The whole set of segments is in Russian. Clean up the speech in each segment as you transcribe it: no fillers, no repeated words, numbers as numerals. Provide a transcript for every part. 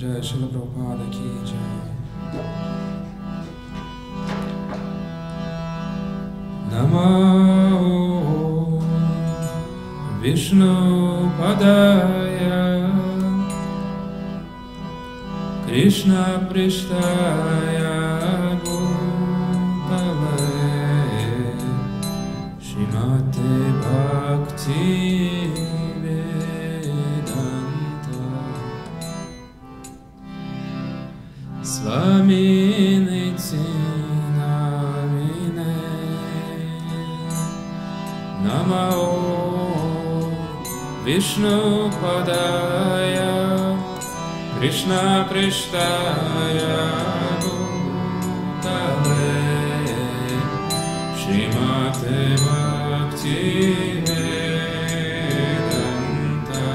Jai Srila Prabhupada ki jai. Namo Vishnu Padaya Krishna Prishtaya Bhutale Srimate Bhakti Vedanta Swami Nityanamine Namo Vishnu Padaya Krishna Prishtaya Bhutale Srimate Bhakti Vedanta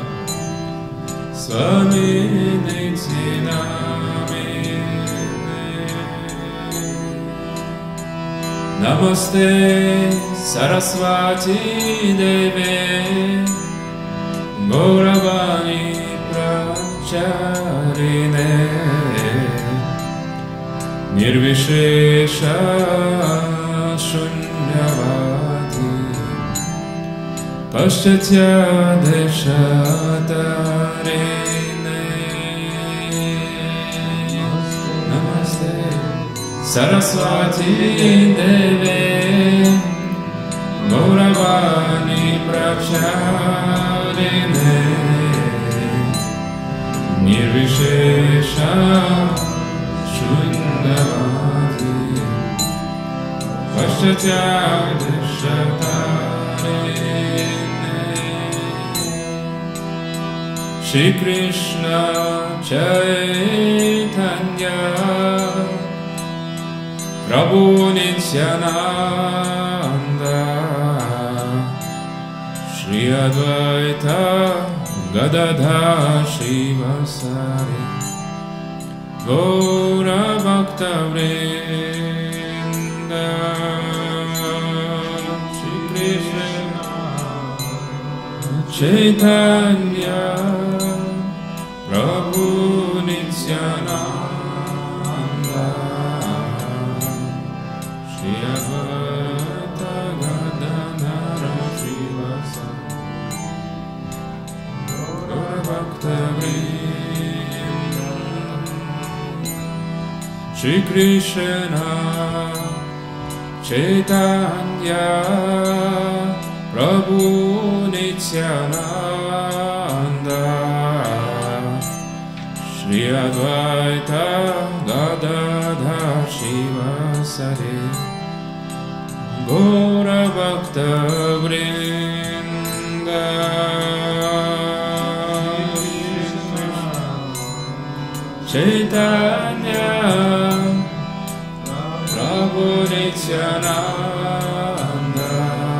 Swami Nityanamine Namaste Saraswati Deve Gauravani Pracharine Nirvishesha Shunyavati Paschatya Deshatarine Namaste Saraswati Deve Gauravani Pracharine Nirvishesha Shunyavati Paschatya Deshatarine Shri Krishna Chaitanya Prabhu Nityananda Shri Advaita Gadadhar Shivasari Gaura Bhakta Vrinda Shri Krishna Chaitanya Prabhu Nityananda Shri Advaita Gadadhar Shivasari Bhakta Vrinda Shri Krishna Chaitanya Prabhu Nityananda Shri Advaita Gadadhar Shivasari Gaura Bhakta Vrinda Chaitanya Prabhu Nityananda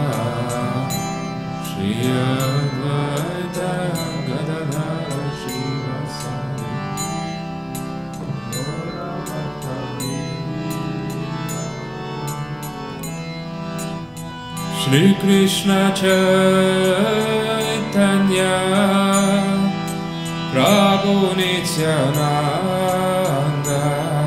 Shri Advaita Gadadhar Shivasari Shri Krishna Chaitanya Prabhu Nityananda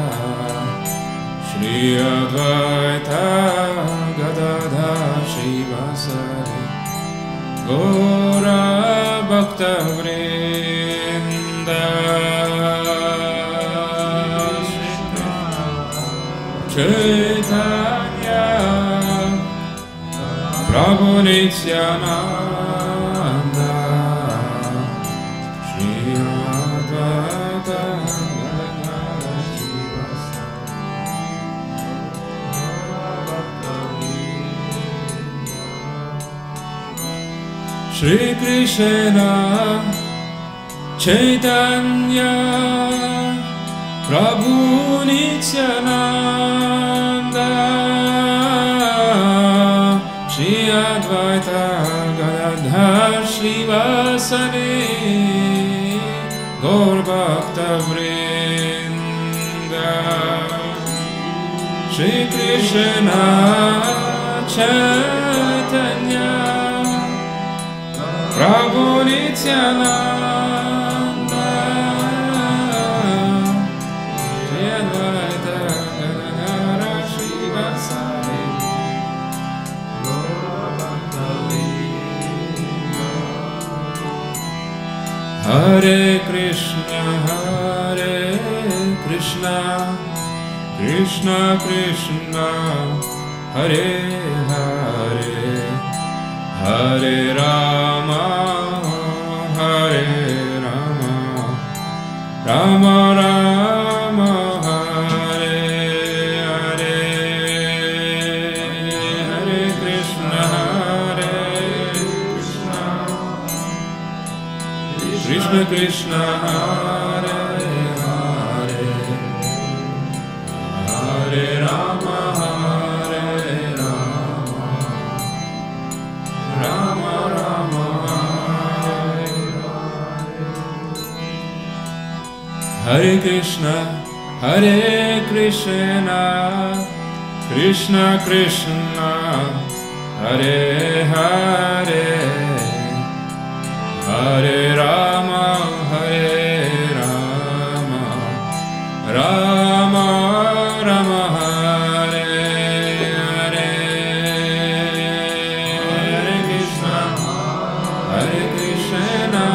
Shri Advaita Gadadhar Shivasari Gaura Bhakta Vrinda Chaitanya Prabhu Nityananda Shri Krishna Chaitanya Prabhu Nityananda Shri Advaita Gadadhar Shivasari Gaur Bhakta Vrinda Shri Krishna Chaitanya Prabhu Nityananda Hare Krishna, Krishna Krishna, Hare Hare, Hare Rama, Rama Rama, Hare Hare, Hare Krishna, Krishna Krishna, Hare Hare, Hare Rama, Rama Rama, Hare Krishna, Krishna Krishna, Hare Hare, Hare Rama, Rama Rama, Hare Hare, Hare Krishna, Krishna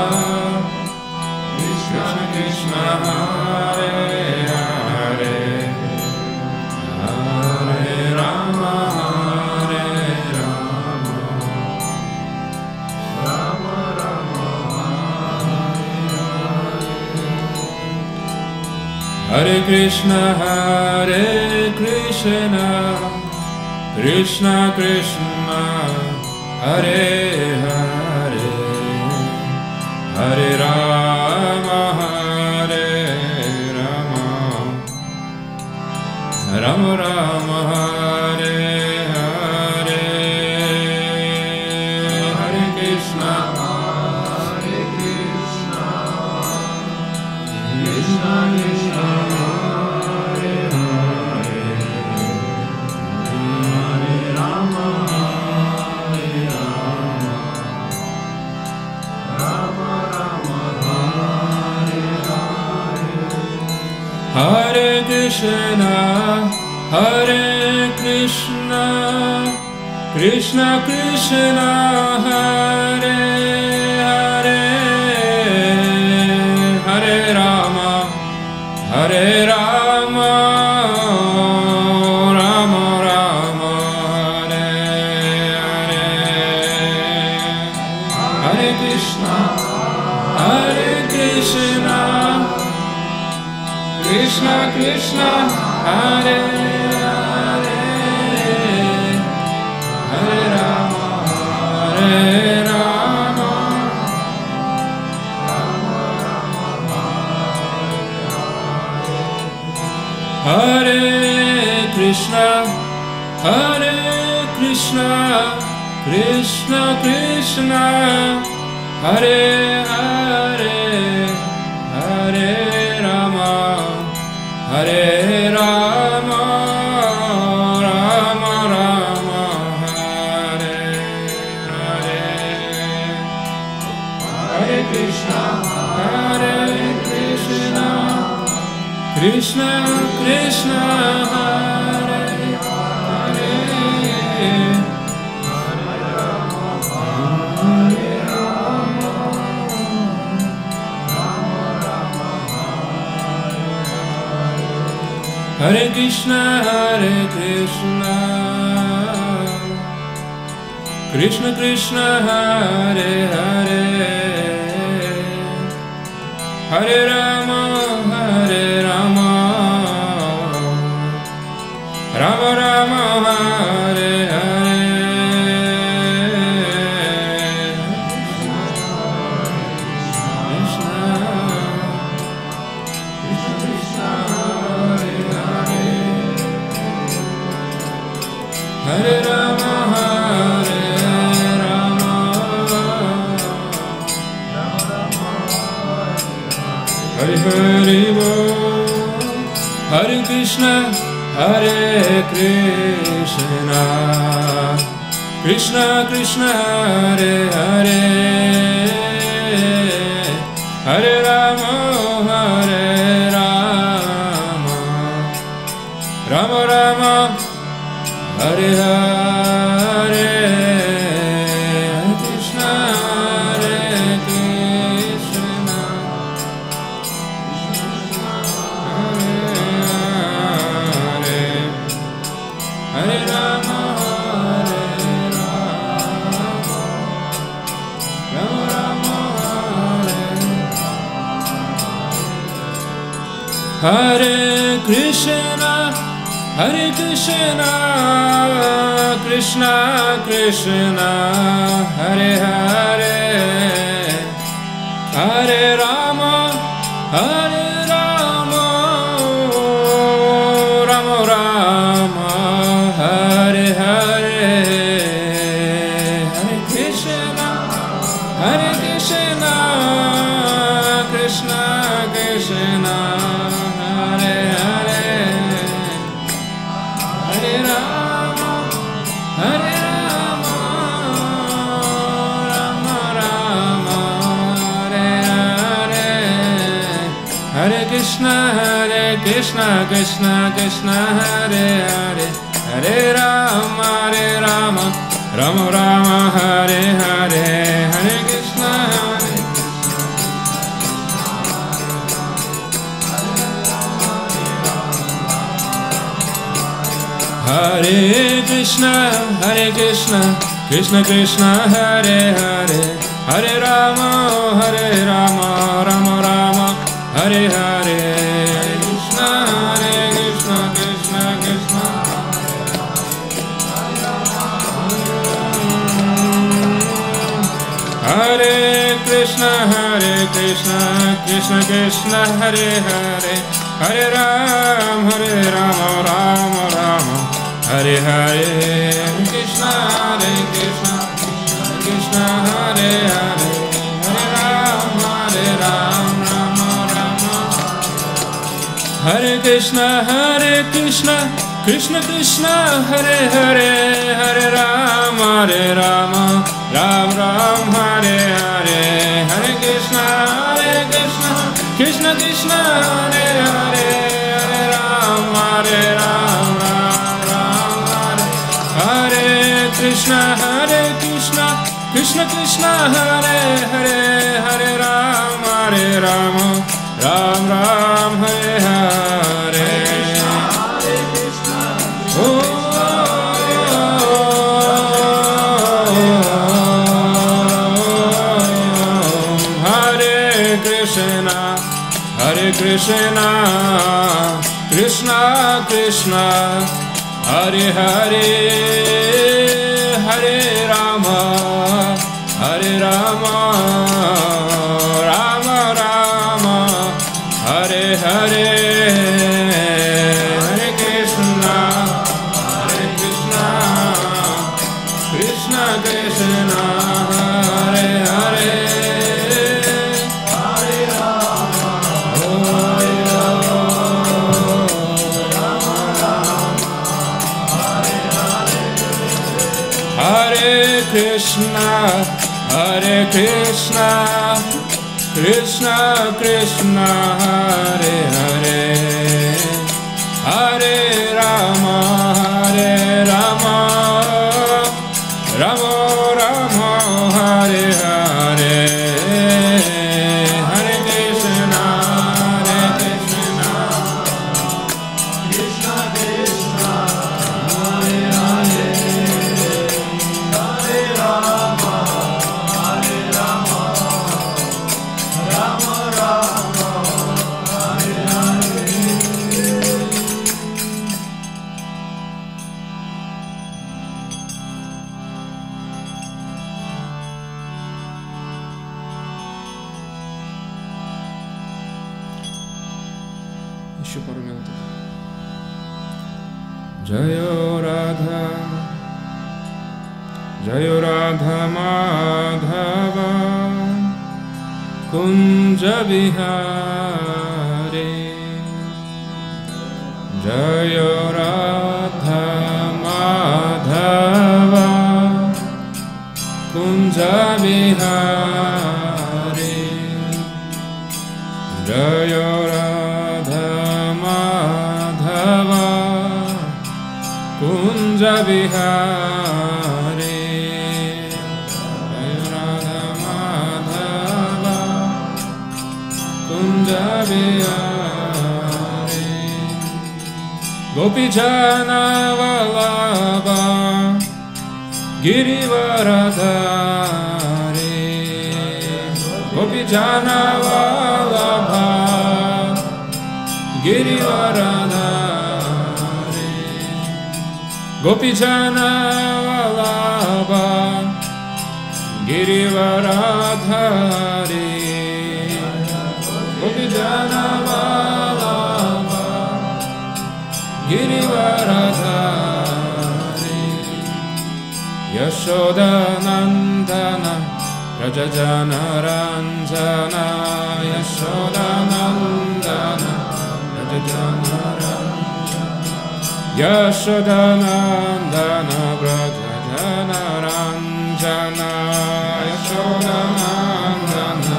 Krishna, Hare Hare, Hare Rama, Rama Rama, Hare Krishna, Krishna Krishna, Hare Hare, Hare Rama, Rama Rama, Hare Hare, Hare Krishna, Krishna Krishna, Hare Hare, Hare Rama, Rama Rama, Hare Krishna, Krishna Krishna, Hare Hare, Hare Rama, Rama Rama, Hare Hare, Hare Krishna, Krishna Krishna, Hare Hare, Hare Rama, Rama Rama, Hare Krishna, Krishna Krishna, Hare Hare, Hare Rama, Rama Rama, Hare Hare, Hare Krishna, Krishna Krishna, Hare Hare, Hare Krishna, Krishna Krishna, Hare Hare, Hare Rama, Rama Rama, Hare Hare, Hare Rama, Hare Hare Bol. Hare Krishna, Krishna Krishna, Hare Hare, Hare Rama, Rama Rama, Hare Hare, Hare Krishna, Hare Krishna, Hare Krishna, Krishna Krishna, Hare Hare, Hare Rama, Hare Rama, Rama Rama, Hare Hare, Hare Krishna, Krishna Krishna, Hare Hare, Hare Rama, Rama Rama, Hare Hare, Hare Krishna, Krishna Krishna, Hare Hare, Hare Rama, Rama Rama, Hare Hare, Hare Krishna, Hare Krishna, Krishna Krishna, Hare Hare, Hare Rama, Rama Rama, Hare Hare, Krishna, Krishna Krishna, Hare Krishna, Krishna Krishna, Hare Hare, Hare Rama, Rama Rama, Hare Hare, Krishna, Krishna Hare Hare, Hare Rama, Rama Rama, Hare Krishna, Krishna Krishna, Hare Hare, Hare Rama, Rama Rama, Hare Hare, Hare Krishna, Krishna Krishna, Hare Hare, Hare Rama, Rama Hare Krishna, Krishna Krishna, Hare Hare, Hare Rama, Rama Hare Hare, Hare Krishna, Krishna Krishna, Hare Hare, Hare Rama, Rama Rama, Hare Hare, Hare Krishna, Krishna Krishna, Hare Hare, Hare Krishna, Krishna Krishna, Hare Hare, Hare Rama, Rama Rama, Hare Hare, Hare Krishna, Krishna Krishna, Hare Hare, Hare Rama, Rama Rama, Hare Hare. Еще пару минут. Jayo Radha Madhava Kunja Vihare, Jayo Radha Madhava Kunja Vihare, Jayo Radha Madhava Kunja Vihare, Jayo Radha Madhava Kunja Vihare, Gopijana Vallabha Girivaradhare, Gopijana Vallabha Girivaradhari Gopijana Vallabha Girivaradhari Gopijana Vallabha Girivaradhari Yashoda Nandana Rajajana Ranjana Yashoda Nandana Rajajana Ranjana Yashoda Nandana Rajajana Ranjana Yashoda Nandana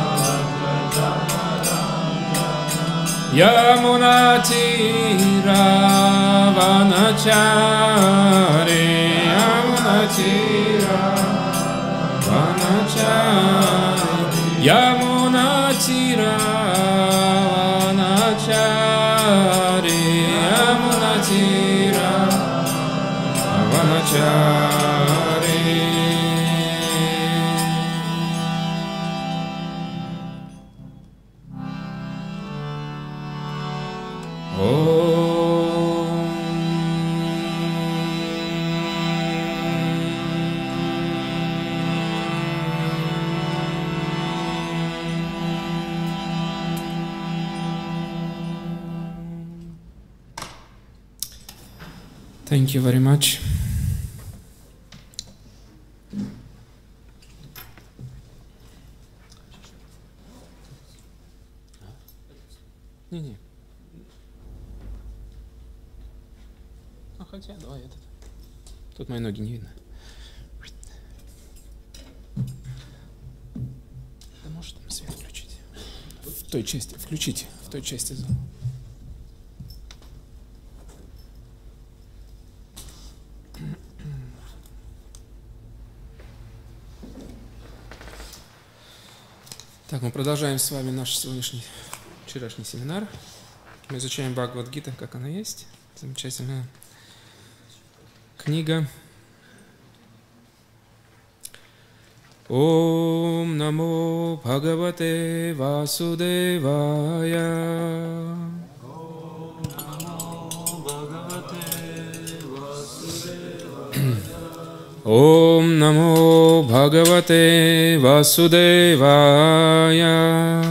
Yamuna Tira Vanachari Yamuna Tira Vanachari Yamuna Tira Vanachari Yamuna Tira Vanachari Thank you very much. Не-не. Ну, хотя, давай этот. Тут мои ноги не видно. Да можешь там свет включить? В той части, включите, в той части зала. Так, мы продолжаем с вами наш вчерашний семинар. Мы изучаем Бхагавад-гита, как она есть. Замечательная книга. Ом намо Бхагавате Васудевая. Ом намо Бхагавате Васудевая.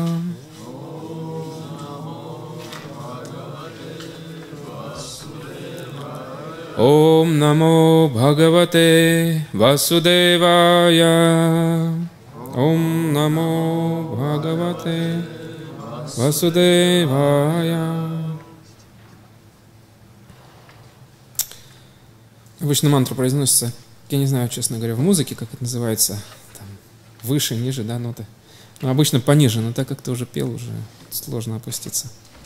Ом намо Бхагавате Васудевая. Ом намо Бхагавате Васудевая. Обычно мантра произносится, я не знаю, честно говоря, в музыке, как это называется, там, выше, ниже, да, ноты. Но обычно пониже, но так как ты уже пел, уже сложно опуститься.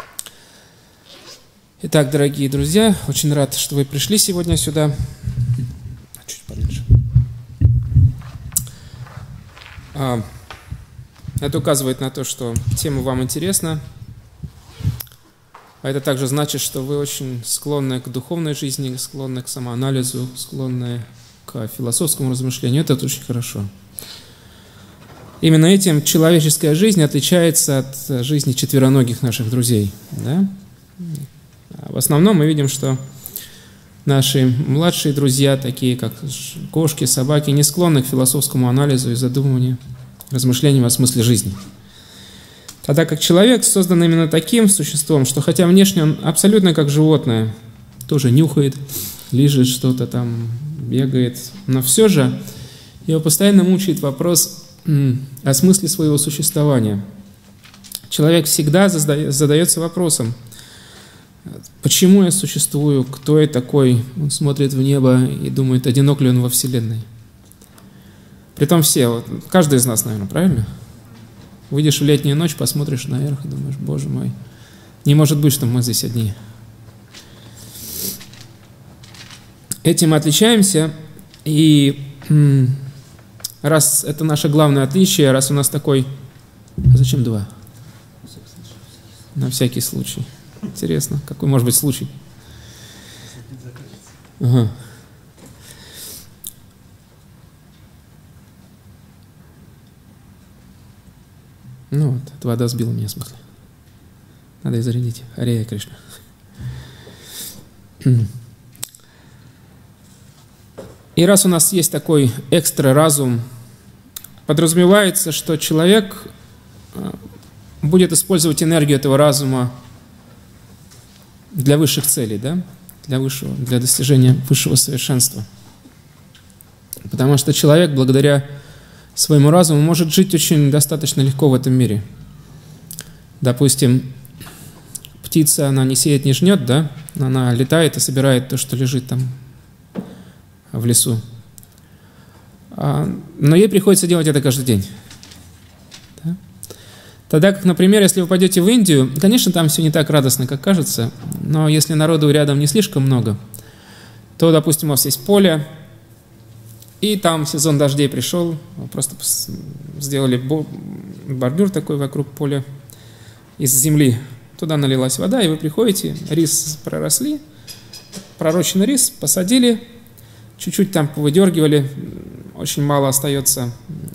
Итак, дорогие друзья, очень рад, что вы пришли сегодня сюда. Чуть поменьше. Это указывает на то, что тема вам интересна. А это также значит, что вы очень склонны к духовной жизни, склонны к самоанализу, склонны к философскому размышлению. Это очень хорошо. Именно этим человеческая жизнь отличается от жизни четвероногих наших друзей. Да? В основном мы видим, что наши младшие друзья, такие как кошки, собаки, не склонны к философскому анализу и задумыванию, размышлениям о смысле жизни. Тогда как человек создан именно таким существом, что хотя внешне он абсолютно как животное, тоже нюхает, лижет что-то там, бегает, но все же его постоянно мучает вопрос о смысле своего существования. Человек всегда задается вопросом, почему я существую, кто я такой? Он смотрит в небо и думает, одинок ли он во Вселенной. Притом все, каждый из нас, наверное, правильно? Выйдешь в летнюю ночь, посмотришь наверх и думаешь, Боже мой, не может быть, что мы здесь одни. Этим мы отличаемся, и раз это наше главное отличие, раз у нас такой... А зачем два? На всякий случай. Интересно, какой может быть случай? Ага. Ну вот, эта вода сбила меня с мысли. надо их зарядить. Харе Кришна. И раз у нас есть такой экстра разум, подразумевается, что человек будет использовать энергию этого разума для высших целей, да? Для достижения высшего совершенства. Потому что человек, благодаря своему разуму, может жить очень достаточно легко в этом мире. Допустим, птица, она не сеет, не жнет, да? Она летает и собирает то, что лежит там в лесу. Но ей приходится делать это каждый день. Да? Тогда как, например, если вы пойдете в Индию, конечно, там все не так радостно, как кажется, но если народу рядом не слишком много, то, допустим, у вас есть поле, и там сезон дождей пришел, просто сделали бордюр такой вокруг поля из земли, туда налилась вода, и вы приходите, рис проросли, пророщенный рис посадили, чуть-чуть там повыдергивали, очень мало остается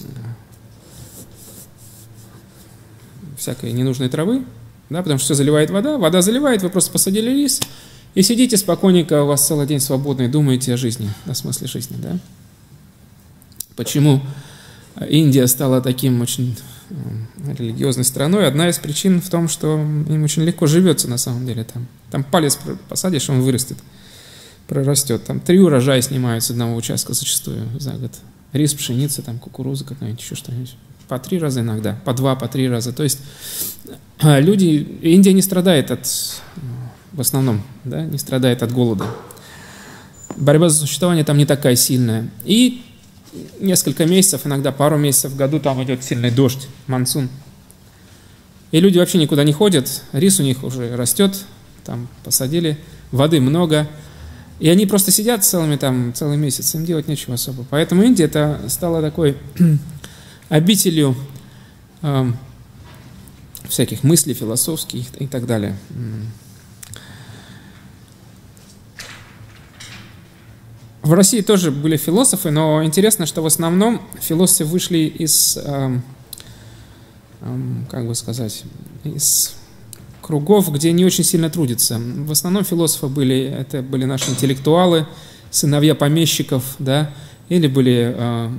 всякой ненужной травы, да, потому что все заливает вода, вода заливает, вы просто посадили рис и сидите спокойненько, у вас целый день свободный, думаете о жизни, о смысле жизни, да. Почему Индия стала таким очень религиозной страной? Одна из причин в том, что им очень легко живется на самом деле там. Там палец посадишь, он вырастет, прорастет. Там 3 урожая снимают с одного участка зачастую за год. Рис, пшеница, там кукуруза какая-нибудь, еще что-нибудь. По 3 раза иногда, по 2, по 3 раза. То есть люди, Индия не страдает в основном, да, не страдает от голода. Борьба за существование там не такая сильная. И несколько месяцев, иногда пару месяцев в году там идет сильный дождь, монсун. И люди вообще никуда не ходят, рис у них уже растет, там посадили, воды много. И они просто сидят целый месяц, им делать нечего особо. Поэтому Индия это стала такой обителью всяких мыслей философских и так далее. В России тоже были философы, но интересно, что в основном философы вышли из, из кругов, где не очень сильно трудятся. В основном философы были наши интеллектуалы, сыновья помещиков, да, или были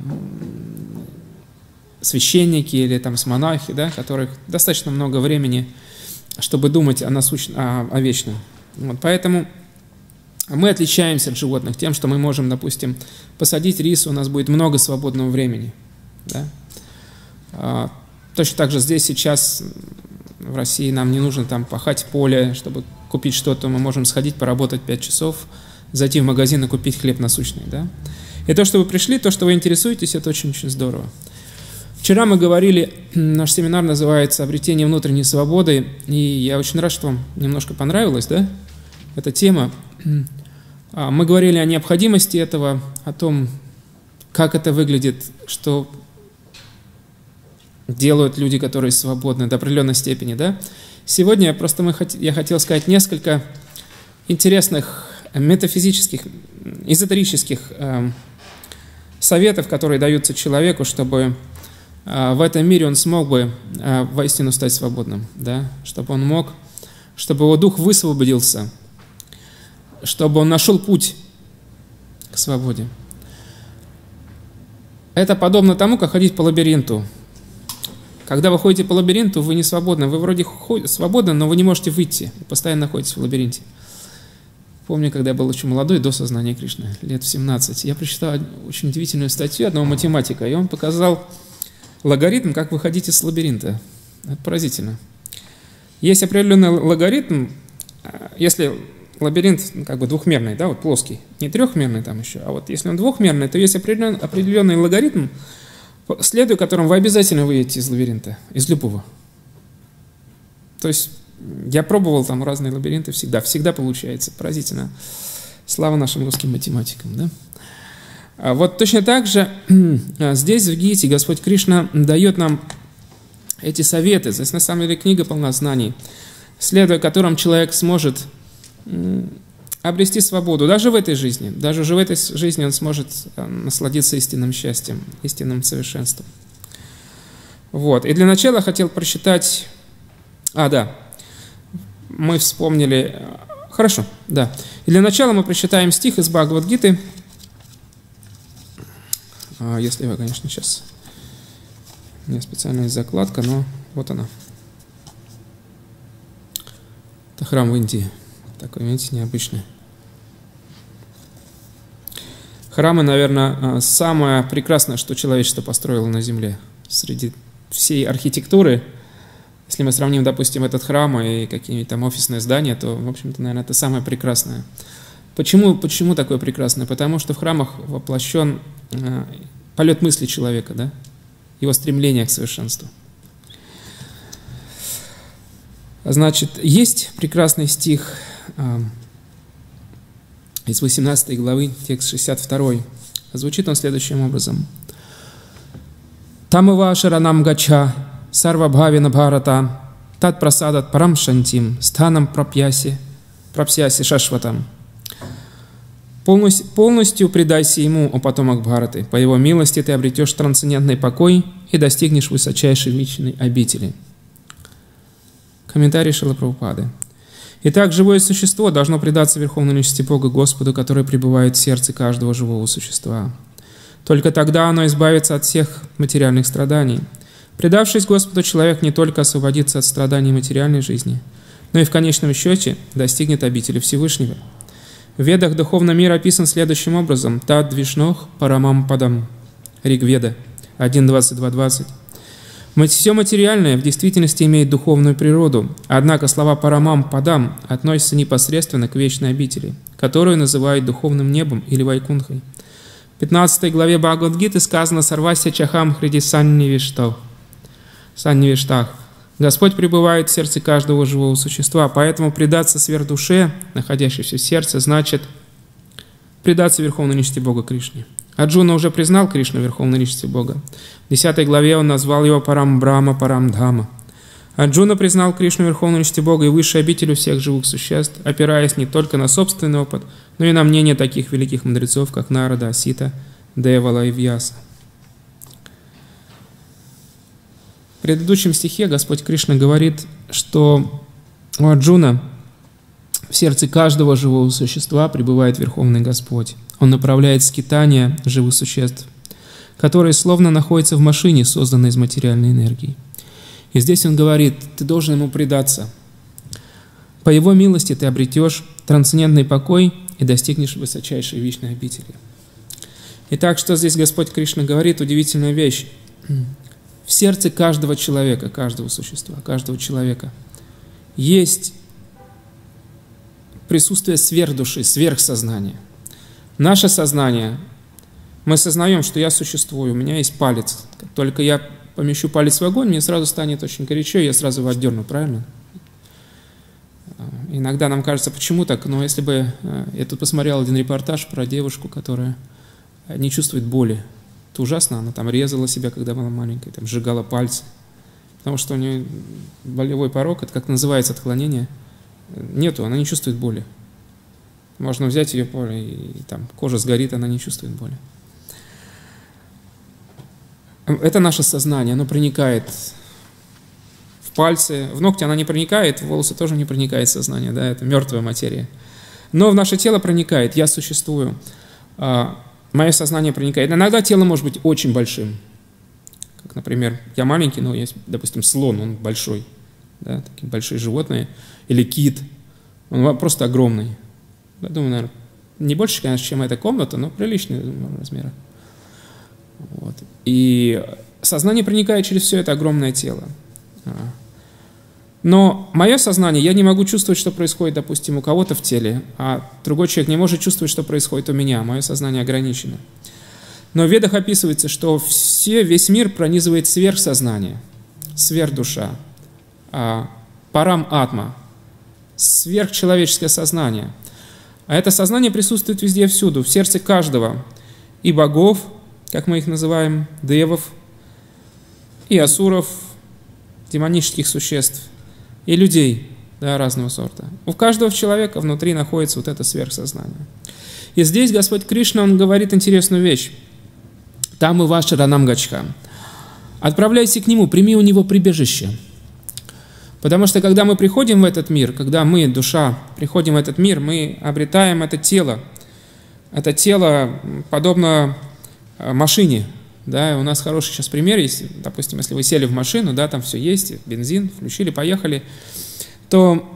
священники, или там монахи, да, которых достаточно много времени, чтобы думать о вечном. Вот, поэтому мы отличаемся от животных тем, что мы можем, допустим, посадить рис, у нас будет много свободного времени. Да? Точно так же здесь сейчас в России нам не нужно там пахать поле, чтобы купить что-то, мы можем сходить, поработать 5 часов, зайти в магазин и купить хлеб насущный. Да? И то, что вы пришли, то, что вы интересуетесь, это очень-очень здорово. Вчера мы говорили, наш семинар называется «Обретение внутренней свободы», и я очень рад, что вам немножко понравилась, да, эта тема. Мы говорили о необходимости этого, о том, как это выглядит, что делают люди, которые свободны до определенной степени. Да? Сегодня я хотел сказать несколько интересных метафизических, эзотерических советов, которые даются человеку, чтобы в этом мире он смог бы воистину стать свободным, да? Чтобы он мог, чтобы его дух высвободился, чтобы он нашел путь к свободе. Это подобно тому, как ходить по лабиринту. Когда вы ходите по лабиринту, вы не свободны. Вы вроде свободны, но вы не можете выйти. Вы постоянно находитесь в лабиринте. Помню, когда я был очень молодой, до сознания Кришны, лет в 17, я прочитал очень удивительную статью одного математика, и он показал логарифм, как выходить из лабиринта. Это поразительно. Есть определенный логарифм, если лабиринт как бы двухмерный, да, вот плоский, не трехмерный там еще, а вот если он двухмерный, то есть определенный логарифм, следуя которому вы обязательно выйдете из лабиринта, из любого. То есть я пробовал там разные лабиринты, всегда получается, поразительно. Слава нашим русским математикам, да? Вот точно так же здесь в Гите Господь Кришна дает нам эти советы. Здесь на самом деле книга полна знаний, следуя которым человек сможет обрести свободу даже в этой жизни. Даже уже в этой жизни он сможет насладиться истинным счастьем, истинным совершенством. Вот. И для начала хотел прочитать... мы вспомнили... Хорошо, да. И для начала мы прочитаем стих из Бхагавад-гиты. Если вы, конечно, сейчас... У меня специальная закладка, но вот она. Это храм в Индии. Такой, видите, необычный. Храмы, наверное, самое прекрасное, что человечество построило на земле. Среди всей архитектуры, если мы сравним, допустим, этот храм и какие-нибудь там офисные здания, то, в общем-то, наверное, это самое прекрасное. Почему такое прекрасное? Потому что в храмах воплощен полет мысли человека, да? Его стремление к совершенству. Значит, есть прекрасный стих из 18 главы, текст 62. Звучит он следующим образом. Тамава шаранам гача сарвабхавина бхарата тат прасадат парам шантим станам пропьяси шашватам. Полностью предайся Ему, о потомок Бхараты. По Его милости ты обретешь трансцендентный покой и достигнешь высочайшей вечной обители. Комментарий Шрилы Прабхупады. Итак, живое существо должно предаться Верховной Личности Бога Господу, который пребывает в сердце каждого живого существа. Только тогда оно избавится от всех материальных страданий. Предавшись Господу, человек не только освободится от страданий материальной жизни, но и в конечном счете достигнет обители Всевышнего. В Ведах духовный мир описан следующим образом. Тад вишнох парамам падам. Ригведа 1.22.20. Все материальное в действительности имеет духовную природу, однако слова парамам падам относятся непосредственно к вечной обители, которую называют духовным небом или вайкунхой. В 15 главе Бхагавад-гиты сказано «Сарвася чахам хриди саннивиштах». Господь пребывает в сердце каждого живого существа, поэтому предаться сверхдуше, находящейся в сердце, значит предаться Верховной Личности Бога Кришне. Арджуна уже признал Кришну Верховной Личностью Бога. В 10 главе он назвал его Парам Брахма, Парам Дхама. Арджуна признал Кришну Верховной Личностью Бога и высшей обителью всех живых существ, опираясь не только на собственный опыт, но и на мнение таких великих мудрецов, как Нарада, Асита, Девала и Вьяса. В предыдущем стихе Господь Кришна говорит, что у Арджуна в сердце каждого живого существа пребывает Верховный Господь. Он направляет скитания живых существ, которые словно находятся в машине, созданной из материальной энергии. И здесь он говорит, ты должен ему предаться. По его милости ты обретешь трансцендентный покой и достигнешь высочайшей вечной обители. Итак, что здесь Господь Кришна говорит? Удивительная вещь. В сердце каждого человека, каждого существа, каждого человека есть присутствие сверхдуши, сверхсознания. Наше сознание, мы сознаем, что я существую, у меня есть палец. Как только я помещу палец в огонь, мне сразу станет очень горячо, и я сразу его отдерну, правильно? Иногда нам кажется, почему так? Но если бы... Я тут посмотрел один репортаж про девушку, которая не чувствует боли. Это ужасно, она там резала себя, когда была маленькая, там сжигала пальцы. Потому что у нее болевой порог, это как называется отклонение, нету, она не чувствует боли. Можно взять ее поле, и там кожа сгорит, она не чувствует боли. Это наше сознание, оно проникает в пальцы, в ногти она не проникает, в волосы тоже не проникает сознание, да, это мертвая материя. Но в наше тело проникает, я существую. Мое сознание проникает. Иногда тело может быть очень большим. Как, например, я маленький, но есть, допустим, слон, он большой. Да, такие большие животные. Или кит, он просто огромный. Я думаю, наверное, не больше, конечно, чем эта комната, но приличного размера. Вот. И сознание проникает через все это огромное тело. Но мое сознание, я не могу чувствовать, что происходит, допустим, у кого-то в теле, а другой человек не может чувствовать, что происходит у меня. Мое сознание ограничено. Но в Ведах описывается, что весь мир пронизывает сверхсознание, сверхдуша, парам атма, сверхчеловеческое сознание. А это сознание присутствует везде и всюду, в сердце каждого. И богов, как мы их называем, девов, и асуров, демонических существ, и людей, да, разного сорта. У каждого человека внутри находится вот это сверхсознание. И здесь Господь Кришна, Он говорит интересную вещь. Там и ваша ранам гачха. Отправляйся к Нему, прими у Него прибежище. Потому что когда мы приходим в этот мир, когда мы, душа, приходим в этот мир, мы обретаем это тело. Это тело подобно машине. Да, у нас хороший сейчас пример есть. Допустим, если вы сели в машину, да, там все есть, бензин, включили, поехали, то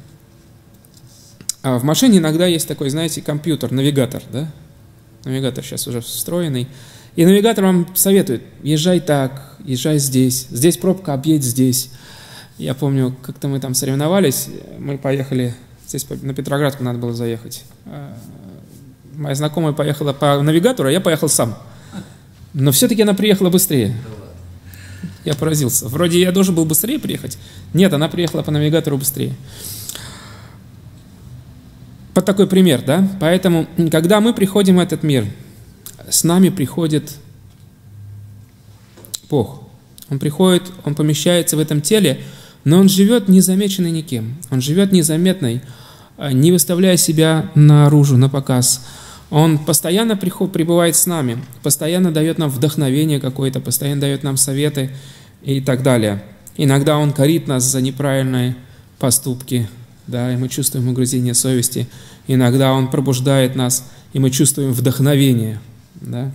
в машине иногда есть такой, знаете, компьютер, навигатор, да? Навигатор сейчас уже встроенный. И навигатор вам советует: езжай так, езжай здесь, здесь пробка, объедь здесь. Я помню, как-то мы там соревновались, мы поехали, здесь на Петроградку надо было заехать. Моя знакомая поехала по навигатору, а я поехал сам. Но все-таки она приехала быстрее. Я поразился. Вроде я должен был быстрее приехать. Нет, она приехала по навигатору быстрее. Вот такой пример, да? Поэтому, когда мы приходим в этот мир, с нами приходит Бог. Он приходит, Он помещается в этом теле, но Он живет незамеченный никем. Он живет незаметный, не выставляя себя наружу, на показ. Он постоянно пребывает с нами, постоянно дает нам вдохновение какое-то, постоянно дает нам советы и так далее. Иногда Он корит нас за неправильные поступки, да, и мы чувствуем угрызение совести. Иногда Он пробуждает нас, и мы чувствуем вдохновение. Да?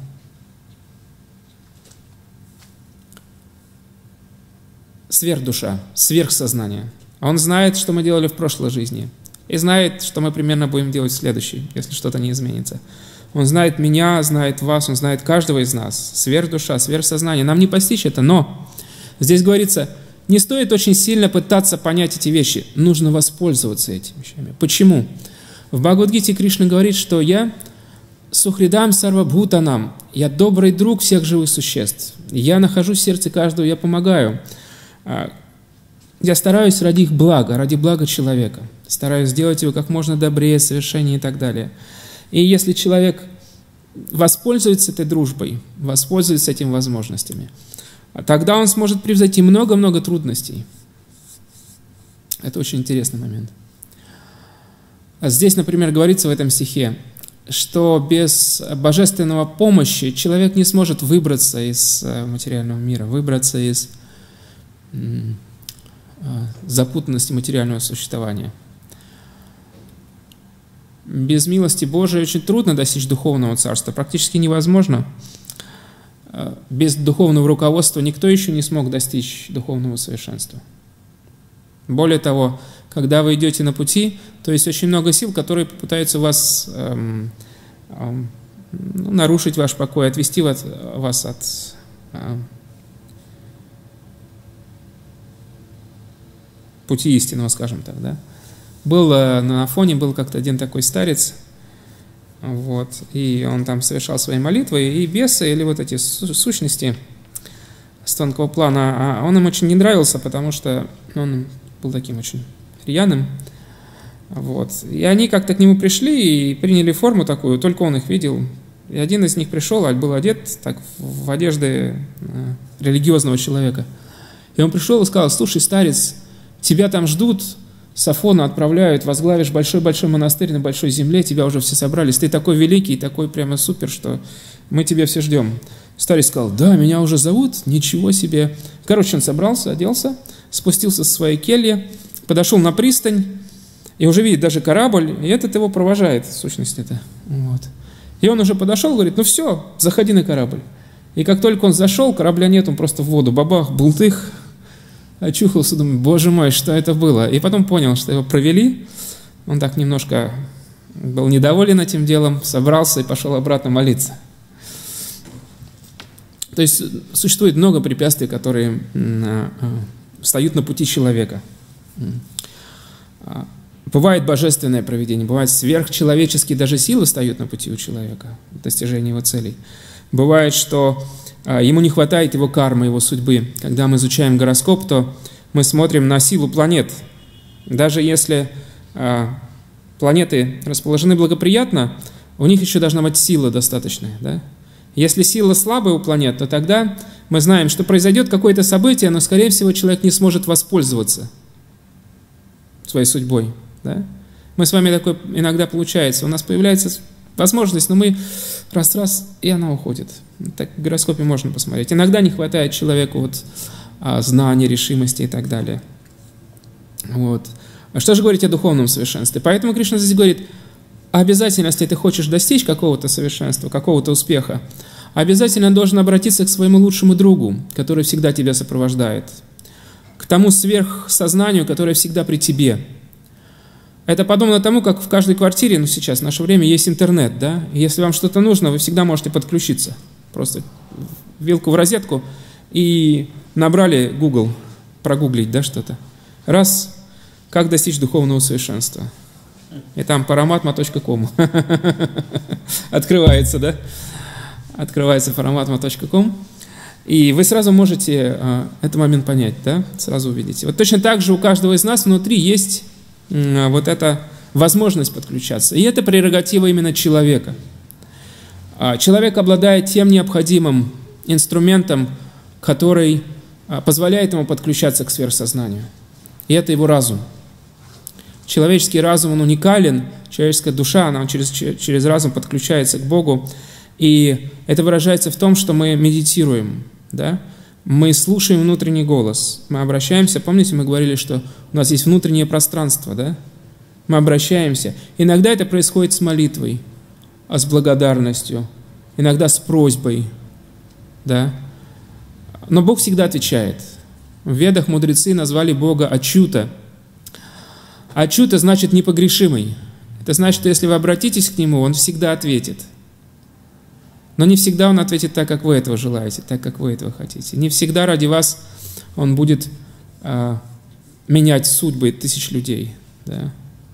Сверхдуша, сверхсознание. Он знает, что мы делали в прошлой жизни. И знает, что мы примерно будем делать в следующей, если что-то не изменится. Он знает меня, знает вас, Он знает каждого из нас. Сверхдуша, сверхсознание. Нам не постичь это, но здесь говорится, не стоит очень сильно пытаться понять эти вещи. Нужно воспользоваться этими вещами. Почему? В Бхагавад-гите Кришна говорит, что я сухридам сарвабхутанам, я добрый друг всех живых существ. Я нахожусь в сердце каждого, я помогаю. Я стараюсь ради их блага, ради блага человека. Стараюсь сделать его как можно добрее, совершеннее и так далее. И если человек воспользуется этой дружбой, воспользуется этими возможностями, тогда он сможет превзойти много-много трудностей. Это очень интересный момент. Здесь, например, говорится в этом стихе, что без божественного помощи человек не сможет выбраться из материального мира, выбраться из запутанности материального существования. Без милости Божией очень трудно достичь духовного царства, практически невозможно. Без духовного руководства никто еще не смог достичь духовного совершенства. Более того, когда вы идете на пути, то есть очень много сил, которые попытаются вас нарушить ваш покой, отвести вас от пути истинного, скажем так, да. На Афоне был как-то один такой старец, вот, и он там совершал свои молитвы, и бесы, или вот эти сущности с тонкого плана, он им очень не нравился, потому что он был таким очень рьяным, вот. И они как-то к нему пришли и приняли форму такую, только он их видел. И один из них пришел, был одет так в одежды религиозного человека. И он пришел и сказал: слушай, старец, тебя там ждут, с Афона отправляют, возглавишь большой-большой монастырь на большой земле, тебя уже все собрались, ты такой великий, такой прямо супер, что мы тебя все ждем. Старец сказал: да, меня уже зовут, ничего себе. Короче, он собрался, оделся, спустился со своей кельи, подошел на пристань, и уже видит даже корабль, и этот его провожает, в сущности это. Вот. И он уже подошел, говорит: ну все, заходи на корабль. И как только он зашел, корабля нет, он просто в воду, бабах, бултых, очухался, думаю, боже мой, что это было? И потом понял, что его провели, он так немножко был недоволен этим делом, собрался и пошел обратно молиться. То есть существует много препятствий, которые встают на пути человека. Бывает божественное провидение, бывает сверхчеловеческие даже силы встают на пути у человека в достижении его целей. Бывает, что ему не хватает его кармы, его судьбы. Когда мы изучаем гороскоп, то мы смотрим на силу планет. Даже если планеты расположены благоприятно, у них еще должна быть сила достаточная. Да? Если сила слабая у планет, то тогда мы знаем, что произойдет какое-то событие, но, скорее всего, человек не сможет воспользоваться своей судьбой. Да? Мы с вами такое иногда получается. У нас появляется возможность, но мы раз-раз, и она уходит. Так в гороскопе можно посмотреть. Иногда не хватает человеку знаний, решимости и так далее. Вот. А что же говорить о духовном совершенстве? Поэтому Кришна здесь говорит, обязательно, если ты хочешь достичь какого-то совершенства, какого-то успеха, обязательно должен обратиться к своему лучшему другу, который всегда тебя сопровождает, к тому сверхсознанию, которое всегда при тебе. Это подобно тому, как в каждой квартире, ну сейчас, в наше время, есть интернет, да? И если вам что-то нужно, вы всегда можете подключиться. Просто вилку в розетку и набрали Google, прогуглить, да, что-то. Раз, как достичь духовного совершенства. И там paramatma.com открывается, да? Открывается paramatma.com. И вы сразу можете этот момент понять, да? Сразу увидите. Вот точно так же у каждого из нас внутри есть вот эта возможность подключаться. И это прерогатива именно человека. Человек обладает тем необходимым инструментом, который позволяет ему подключаться к сверхсознанию. И это его разум. Человеческий разум, он уникален, человеческая душа, она через разум подключается к Богу. И это выражается в том, что мы медитируем, да? Мы слушаем внутренний голос, мы обращаемся, помните, мы говорили, что у нас есть внутреннее пространство, да? Мы обращаемся. Иногда это происходит с молитвой, с благодарностью, иногда с просьбой, да? Но Бог всегда отвечает. В Ведах мудрецы назвали Бога Ачюта. Ачюта значит непогрешимый. Это значит, что если вы обратитесь к Нему, Он всегда ответит. Но не всегда Он ответит так, как вы этого желаете, так, как вы этого хотите. Не всегда ради вас Он будет менять судьбы тысяч людей. Да?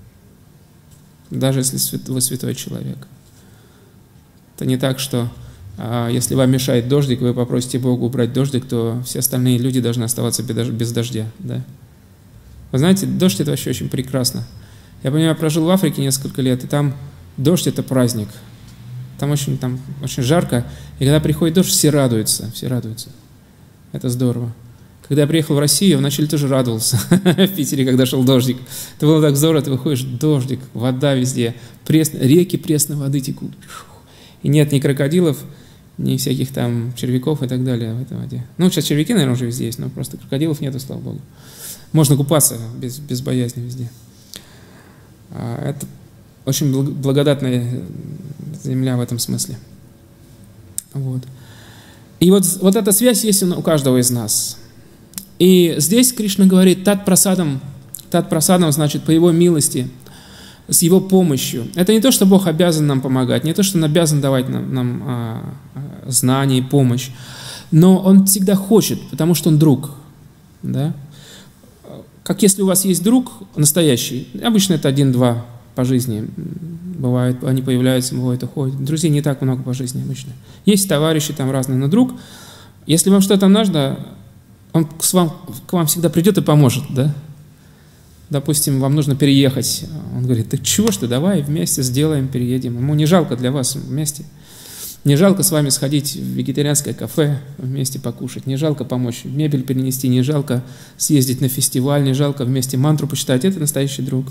Даже если вы святой человек. Это не так, что если вам мешает дождик, вы попросите Бога убрать дождик, то все остальные люди должны оставаться без дождя. Да? Вы знаете, дождь – это вообще очень прекрасно. Я понимаю, я прожил в Африке несколько лет, и там дождь – это праздник. Там очень жарко, и когда приходит дождь, все радуются, все радуются. Это здорово. Когда я приехал в Россию, я вначале тоже радовался в Питере, когда шел дождик. Это было так здорово, ты выходишь, дождик, вода везде, реки пресной воды текут. И нет ни крокодилов, ни всяких там червяков и так далее в этой воде. Ну, сейчас червяки, наверное, уже везде есть, но просто крокодилов нету, слава Богу. Можно купаться без боязни везде. Это очень благодатная земля в этом смысле. Вот. И вот эта связь есть у каждого из нас. И здесь Кришна говорит, тат прасадам значит по Его милости, с Его помощью. Это не то, что Бог обязан нам помогать, не то, что Он обязан давать нам знания и помощь, но Он всегда хочет, потому что Он друг. Да? Как если у вас есть друг настоящий, обычно это 1-2 по жизни, бывает, они появляются, бывает, уходят. Друзей не так много по жизни обычно. Есть товарищи там разные, но друг, если вам что-то нужно, он к вам всегда придет и поможет, да? Допустим, вам нужно переехать, он говорит, ты чего ж ты, давай вместе сделаем, переедем. Ему не жалко для вас вместе. Не жалко с вами сходить в вегетарианское кафе, вместе покушать, не жалко помочь мебель перенести, не жалко съездить на фестиваль, не жалко вместе мантру почитать. Это настоящий друг.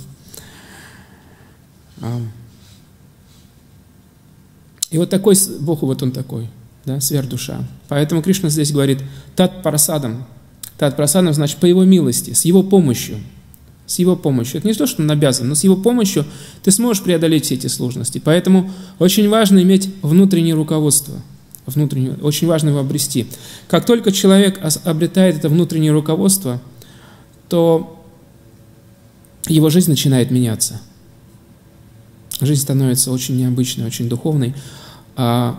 И вот такой Бог, вот Он такой, да, сверхдуша. Поэтому Кришна здесь говорит тат прасадам. Тат прасадам значит по Его милости, с Его помощью. С Его помощью. Это не то, что Он обязан, но с Его помощью ты сможешь преодолеть все эти сложности. Поэтому очень важно иметь внутреннее руководство. Очень важно его обрести. Как только человек обретает это внутреннее руководство, то его жизнь начинает меняться. Жизнь становится очень необычной, очень духовной. В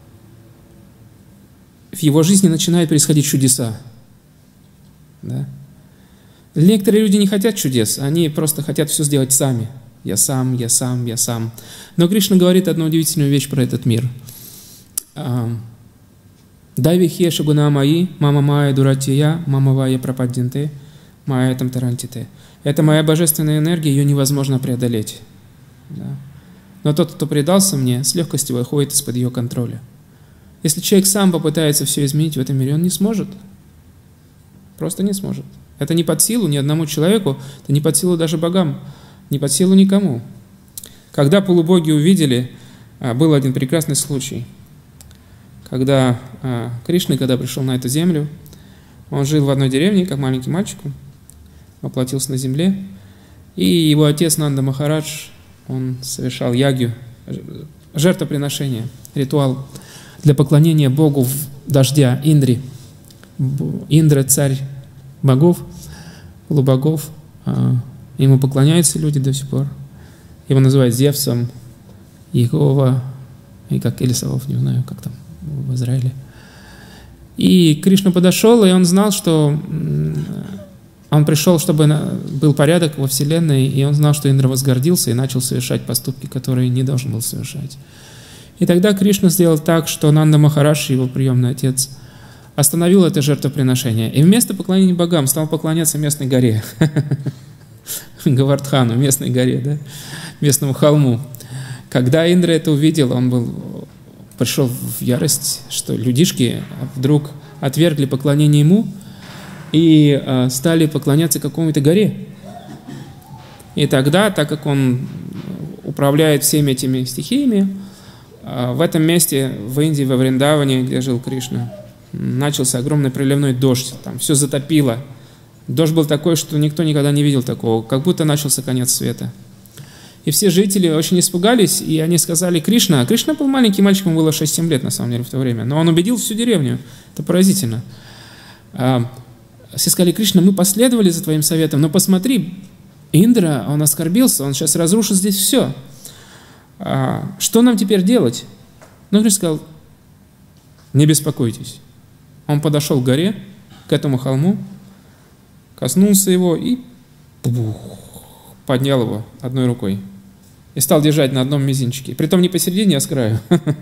его жизни начинают происходить чудеса. Да? Некоторые люди не хотят чудес, они просто хотят все сделать сами. Я сам, я сам, я сам. Но Кришна говорит одну удивительную вещь про этот мир. Дайвихе шагуна маи, мама майя дуратия, мама вая пропаддинте, майя там тарантите. Это моя божественная энергия, ее невозможно преодолеть. Да? Но тот, кто предался мне, с легкостью выходит из-под ее контроля. Если человек сам попытается все изменить в этом мире, он не сможет. Просто не сможет. Это не под силу ни одному человеку, это не под силу даже богам, не под силу никому. Когда полубоги увидели, был один прекрасный случай, когда Кришна, когда пришел на эту землю, он жил в одной деревне, как маленький мальчик, воплотился на земле, и его отец Нанда Махарадж, он совершал ягью, жертвоприношение, ритуал для поклонения Богу дождя, Индре. Индра – царь богов, полубогов. Ему поклоняются люди до сих пор. Его называют Зевсом, Иегова, и как Элисавов, не знаю, как там в Израиле. И Кришна подошел, и он знал, что он пришел, чтобы был порядок во Вселенной, и он знал, что Индра возгордился и начал совершать поступки, которые не должен был совершать. И тогда Кришна сделал так, что Нанда Махарадж, его приемный отец, остановил это жертвоприношение. И вместо поклонения богам стал поклоняться местной горе. Гавардхану, местной горе, да? Местному холму. Когда Индра это увидел, он пришел в ярость, что людишки вдруг отвергли поклонение ему и стали поклоняться какой-то горе. И тогда, так как он управляет всеми этими стихиями, в этом месте, в Индии, во Вриндаване, где жил Кришна, начался огромный проливной дождь, там все затопило. Дождь был такой, что никто никогда не видел такого, как будто начался конец света. И все жители очень испугались, и они сказали: Кришна. Кришна был маленьким мальчиком, было 6-7 лет на самом деле в то время, но он убедил всю деревню. Это поразительно. Все сказали: Кришна, мы последовали за твоим советом, но посмотри, Индра, он оскорбился, он сейчас разрушит здесь все. Что нам теперь делать? Но Кришна сказал: не беспокойтесь. Он подошел к горе, к этому холму, коснулся его и поднял его одной рукой. И стал держать на одном мизинчике. Притом не посередине, а с краю.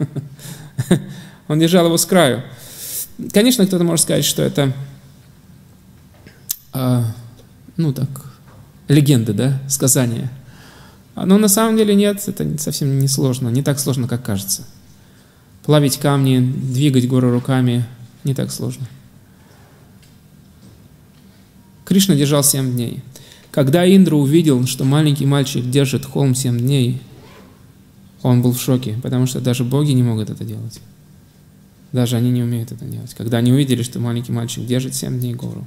Он держал его с краю. Конечно, кто-то может сказать, что это, легенды, да, сказания. Но на самом деле нет, это совсем не сложно, не так сложно, как кажется. Плавить камни, двигать горы руками не так сложно. Кришна держал 7 дней. Когда Индра увидел, что маленький мальчик держит холм 7 дней, он был в шоке, потому что даже боги не могут это делать. Даже они не умеют это делать. Когда они увидели, что маленький мальчик держит 7 дней гору.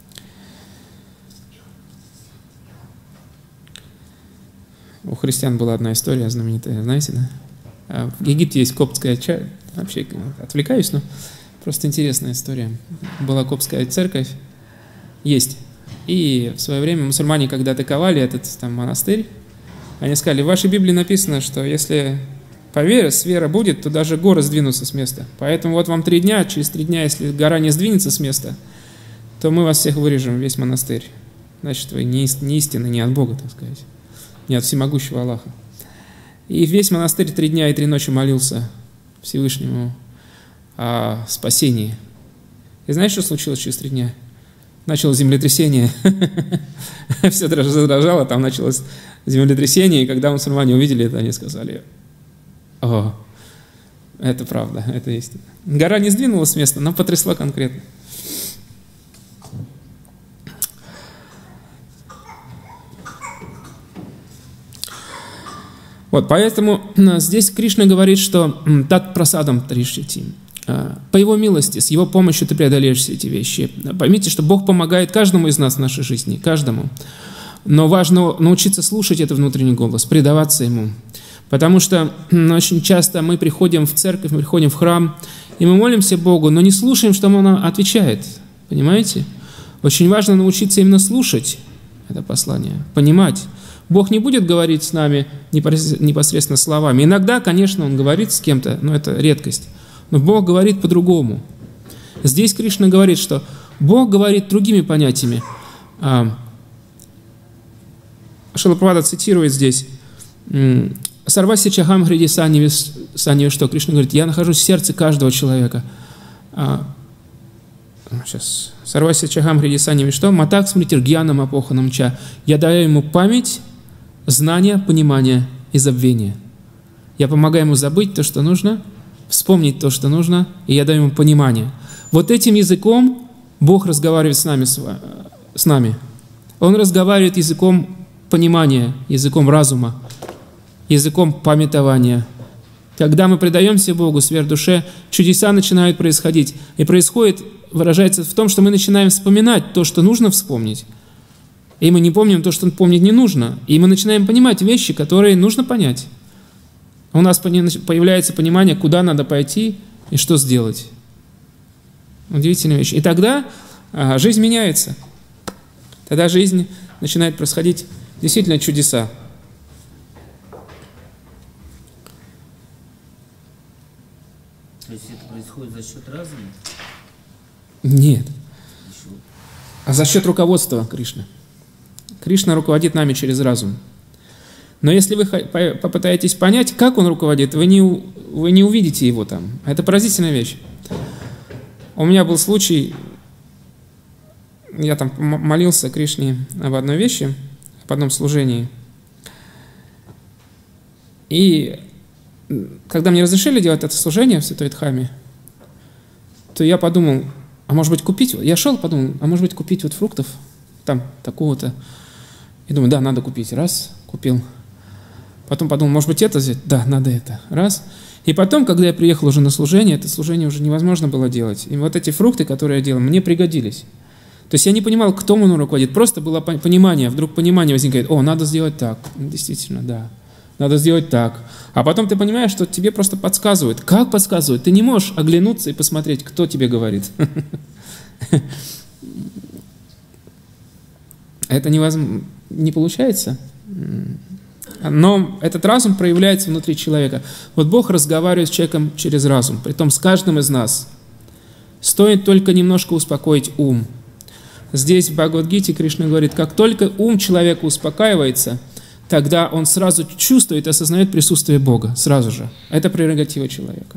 У христиан была одна история знаменитая, знаете, да? В Египте есть коптская церковь, вообще отвлекаюсь, но просто интересная история. Была коптская церковь, есть. И в свое время мусульмане, когда атаковали этот там монастырь, они сказали: в вашей Библии написано, что если вера будет, то даже горы сдвинутся с места. Поэтому вот вам 3 дня, через 3 дня, если гора не сдвинется с места, то мы вас всех вырежем, весь монастырь. Значит, вы не истинны, не от Бога, так сказать, не от всемогущего Аллаха. И весь монастырь 3 дня и 3 ночи молился Всевышнему о спасении. И знаешь, что случилось через 3 дня? Началось землетрясение. Все задрожало, там началось землетрясение, и когда мусульмане увидели это, они сказали: о, это правда, это истина. Гора не сдвинулась с места, но потрясла конкретно. Вот, поэтому здесь Кришна говорит, что «тат прасадам тришити». По Его милости, с Его помощью ты преодолеешь все эти вещи. Поймите, что Бог помогает каждому из нас в нашей жизни, каждому. Но важно научиться слушать этот внутренний голос, предаваться Ему. Потому что очень часто мы приходим в церковь, мы приходим в храм, и мы молимся Богу, но не слушаем, что Он отвечает. Понимаете? Очень важно научиться именно слушать это послание, понимать. Бог не будет говорить с нами непосредственно словами. Иногда, конечно, Он говорит с кем-то, но это редкость. Но Бог говорит по-другому. Здесь Кришна говорит, что Бог говорит другими понятиями. Шрила Прабхупада цитирует здесь: «Сарваси чахам хриди санья», что Кришна говорит: «Я нахожусь в сердце каждого человека». Сейчас. «Сарваси чахам хриди санья», что? «Матак смритир гьянам апоханам ча». Я даю ему память, знание, понимание и забвение. Я помогаю ему забыть то, что нужно, вспомнить то, что нужно, и я даю ему понимание. Вот этим языком Бог разговаривает с нами. Он разговаривает языком понимания, языком разума, языком памятования. Когда мы предаемся Богу, сверхдуше, чудеса начинают происходить. И выражается в том, что мы начинаем вспоминать то, что нужно вспомнить, И мы не помним то, что помнить не нужно. И мы начинаем понимать вещи, которые нужно понять. У нас появляется понимание, куда надо пойти и что сделать. Удивительная вещь. И тогда жизнь меняется. Тогда жизнь начинает происходить действительно чудеса. То есть это происходит за счет разума? Нет. А за счет руководства Кришны. Кришна руководит нами через разум. Но если вы попытаетесь понять, как он руководит, вы не увидите его там. Это поразительная вещь. У меня был случай, я там молился Кришне об одной вещи, об одном служении. И когда мне разрешили делать это служение в Святой Дхаме, то я подумал, а может быть купить? Я шел, подумал, а может быть купить вот фруктов, там, такого-то. И думаю, да, надо купить. Раз, купил. Потом подумал, может быть это взять? Да, надо это. Раз. И потом, когда я приехал уже на служение, это служение уже невозможно было делать. И вот эти фрукты, которые я делал, мне пригодились. То есть я не понимал, кто мной руководит. Просто было понимание, вдруг понимание возникает. О, надо сделать так. Действительно, да. Надо сделать так. А потом ты понимаешь, что тебе просто подсказывают. Как подсказывают? Ты не можешь оглянуться и посмотреть, кто тебе говорит. Это невозможно. Не получается. Но этот разум проявляется внутри человека. Вот Бог разговаривает с человеком через разум, притом с каждым из нас. Стоит только немножко успокоить ум. Здесь в Бхагавад-гите Кришна говорит, как только ум человека успокаивается, тогда он сразу чувствует и осознает присутствие Бога, сразу же. Это прерогатива человека.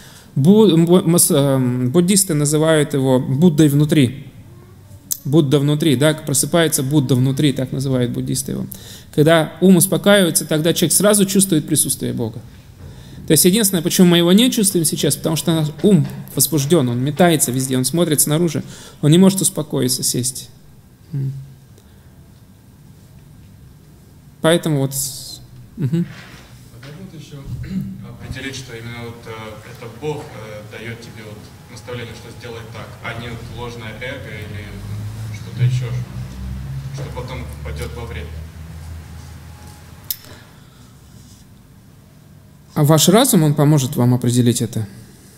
Буддисты называют его Буддой внутри. Будда внутри, да, просыпается Будда внутри, так называют буддисты его. Когда ум успокаивается, тогда человек сразу чувствует присутствие Бога. То есть единственное, почему мы его не чувствуем сейчас, потому что наш ум возбужден, он метается везде, он смотрит снаружи, он не может успокоиться, сесть. Поэтому вот... А как вот еще определить, что именно вот это Бог дает тебе вот наставление, что сделать так, а не вот ложное эго или что-то еще, что потом пойдет во вред? А ваш разум, он поможет вам определить это.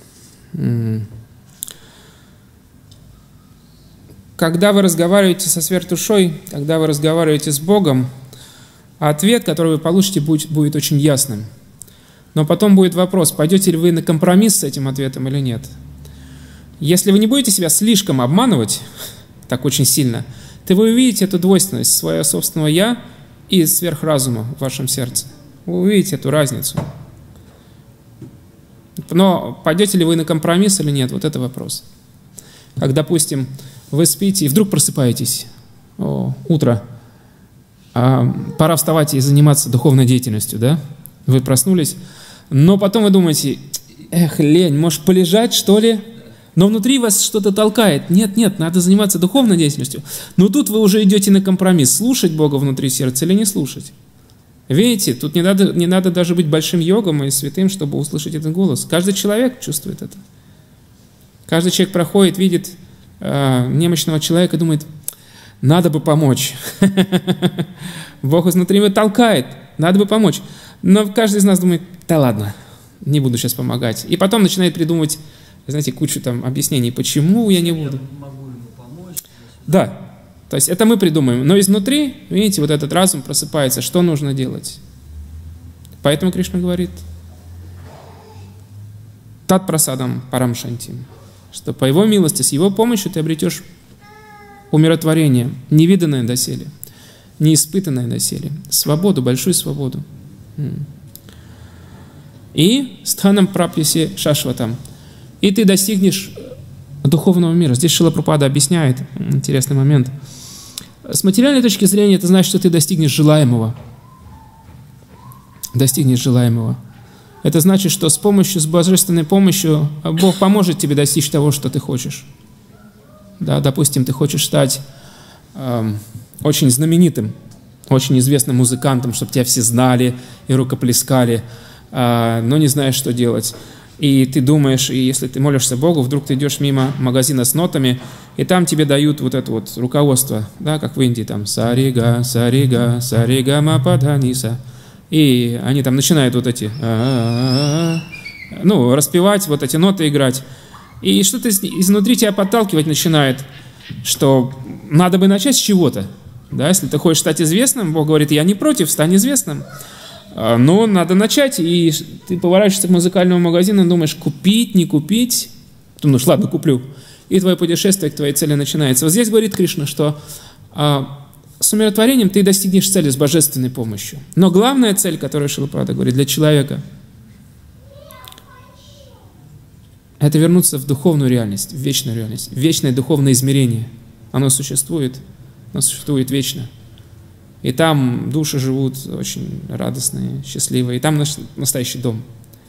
Когда вы разговариваете со сверхдушой, когда вы разговариваете с Богом, ответ, который вы получите, будет очень ясным. Но потом будет вопрос, пойдете ли вы на компромисс с этим ответом или нет. Если вы не будете себя слишком обманывать, так очень сильно, то вы увидите эту двойственность своего собственного «я» и сверхразума в вашем сердце. Вы увидите эту разницу. Но пойдете ли вы на компромисс или нет, вот это вопрос. Как, допустим, вы спите и вдруг просыпаетесь, утро, пора вставать и заниматься духовной деятельностью, да? Вы проснулись, но потом вы думаете, лень, может полежать, что ли? Но внутри вас что-то толкает. Нет, надо заниматься духовной деятельностью. Но тут вы уже идете на компромисс, слушать Бога внутри сердца или не слушать. Видите, тут не надо даже быть большим йогом и святым, чтобы услышать этот голос. Каждый человек чувствует это. Каждый человек проходит, видит немощного человека и думает, надо бы помочь. Бог изнутри его толкает, надо бы помочь. Но каждый из нас думает, да ладно, не буду сейчас помогать. И потом начинает придумывать, знаете, кучу там объяснений, почему я не буду. Я могу ему помочь. Да. То есть это мы придумаем. Но изнутри, видите, вот этот разум просыпается, что нужно делать. Поэтому Кришна говорит, тат прасадам парам шантим, что по его милости, с его помощью ты обретешь умиротворение, невиданное доселе, неиспытанное доселе, свободу, большую свободу. И стханам прапьяси шашватам. И ты достигнешь духовного мира. Здесь Шрила Прабхупада объясняет интересный момент. С материальной точки зрения это значит, что ты достигнешь желаемого. Достигнешь желаемого. Это значит, что с божественной помощью Бог поможет тебе достичь того, что ты хочешь. Да, допустим, ты хочешь стать очень знаменитым, очень известным музыкантом, чтобы тебя все знали и рукоплескали, но не знаешь, что делать. И ты думаешь, и если ты молишься Богу, вдруг ты идешь мимо магазина с нотами, и там тебе дают вот это вот руководство, да, как в Индии, там, сарига, сарига, сарига, мападаниса. И они там начинают вот эти, ну, распевать, вот эти ноты играть. И что-то изнутри тебя подталкивать начинает, что надо бы начать с чего-то. Да, если ты хочешь стать известным, Бог говорит, я не против, стань известным. Но надо начать, и ты поворачиваешься к музыкальному магазину, думаешь, купить, не купить. Думаешь, ладно, куплю. И твое путешествие к твоей цели начинается. Вот здесь говорит Кришна, что с умиротворением ты достигнешь цели с божественной помощью. Но главная цель, которую Шрила Прабхупада говорит для человека, это вернуться в духовную реальность, в вечное духовное измерение. Оно существует вечно. И там души живут очень радостные, счастливые. И там наш настоящий дом.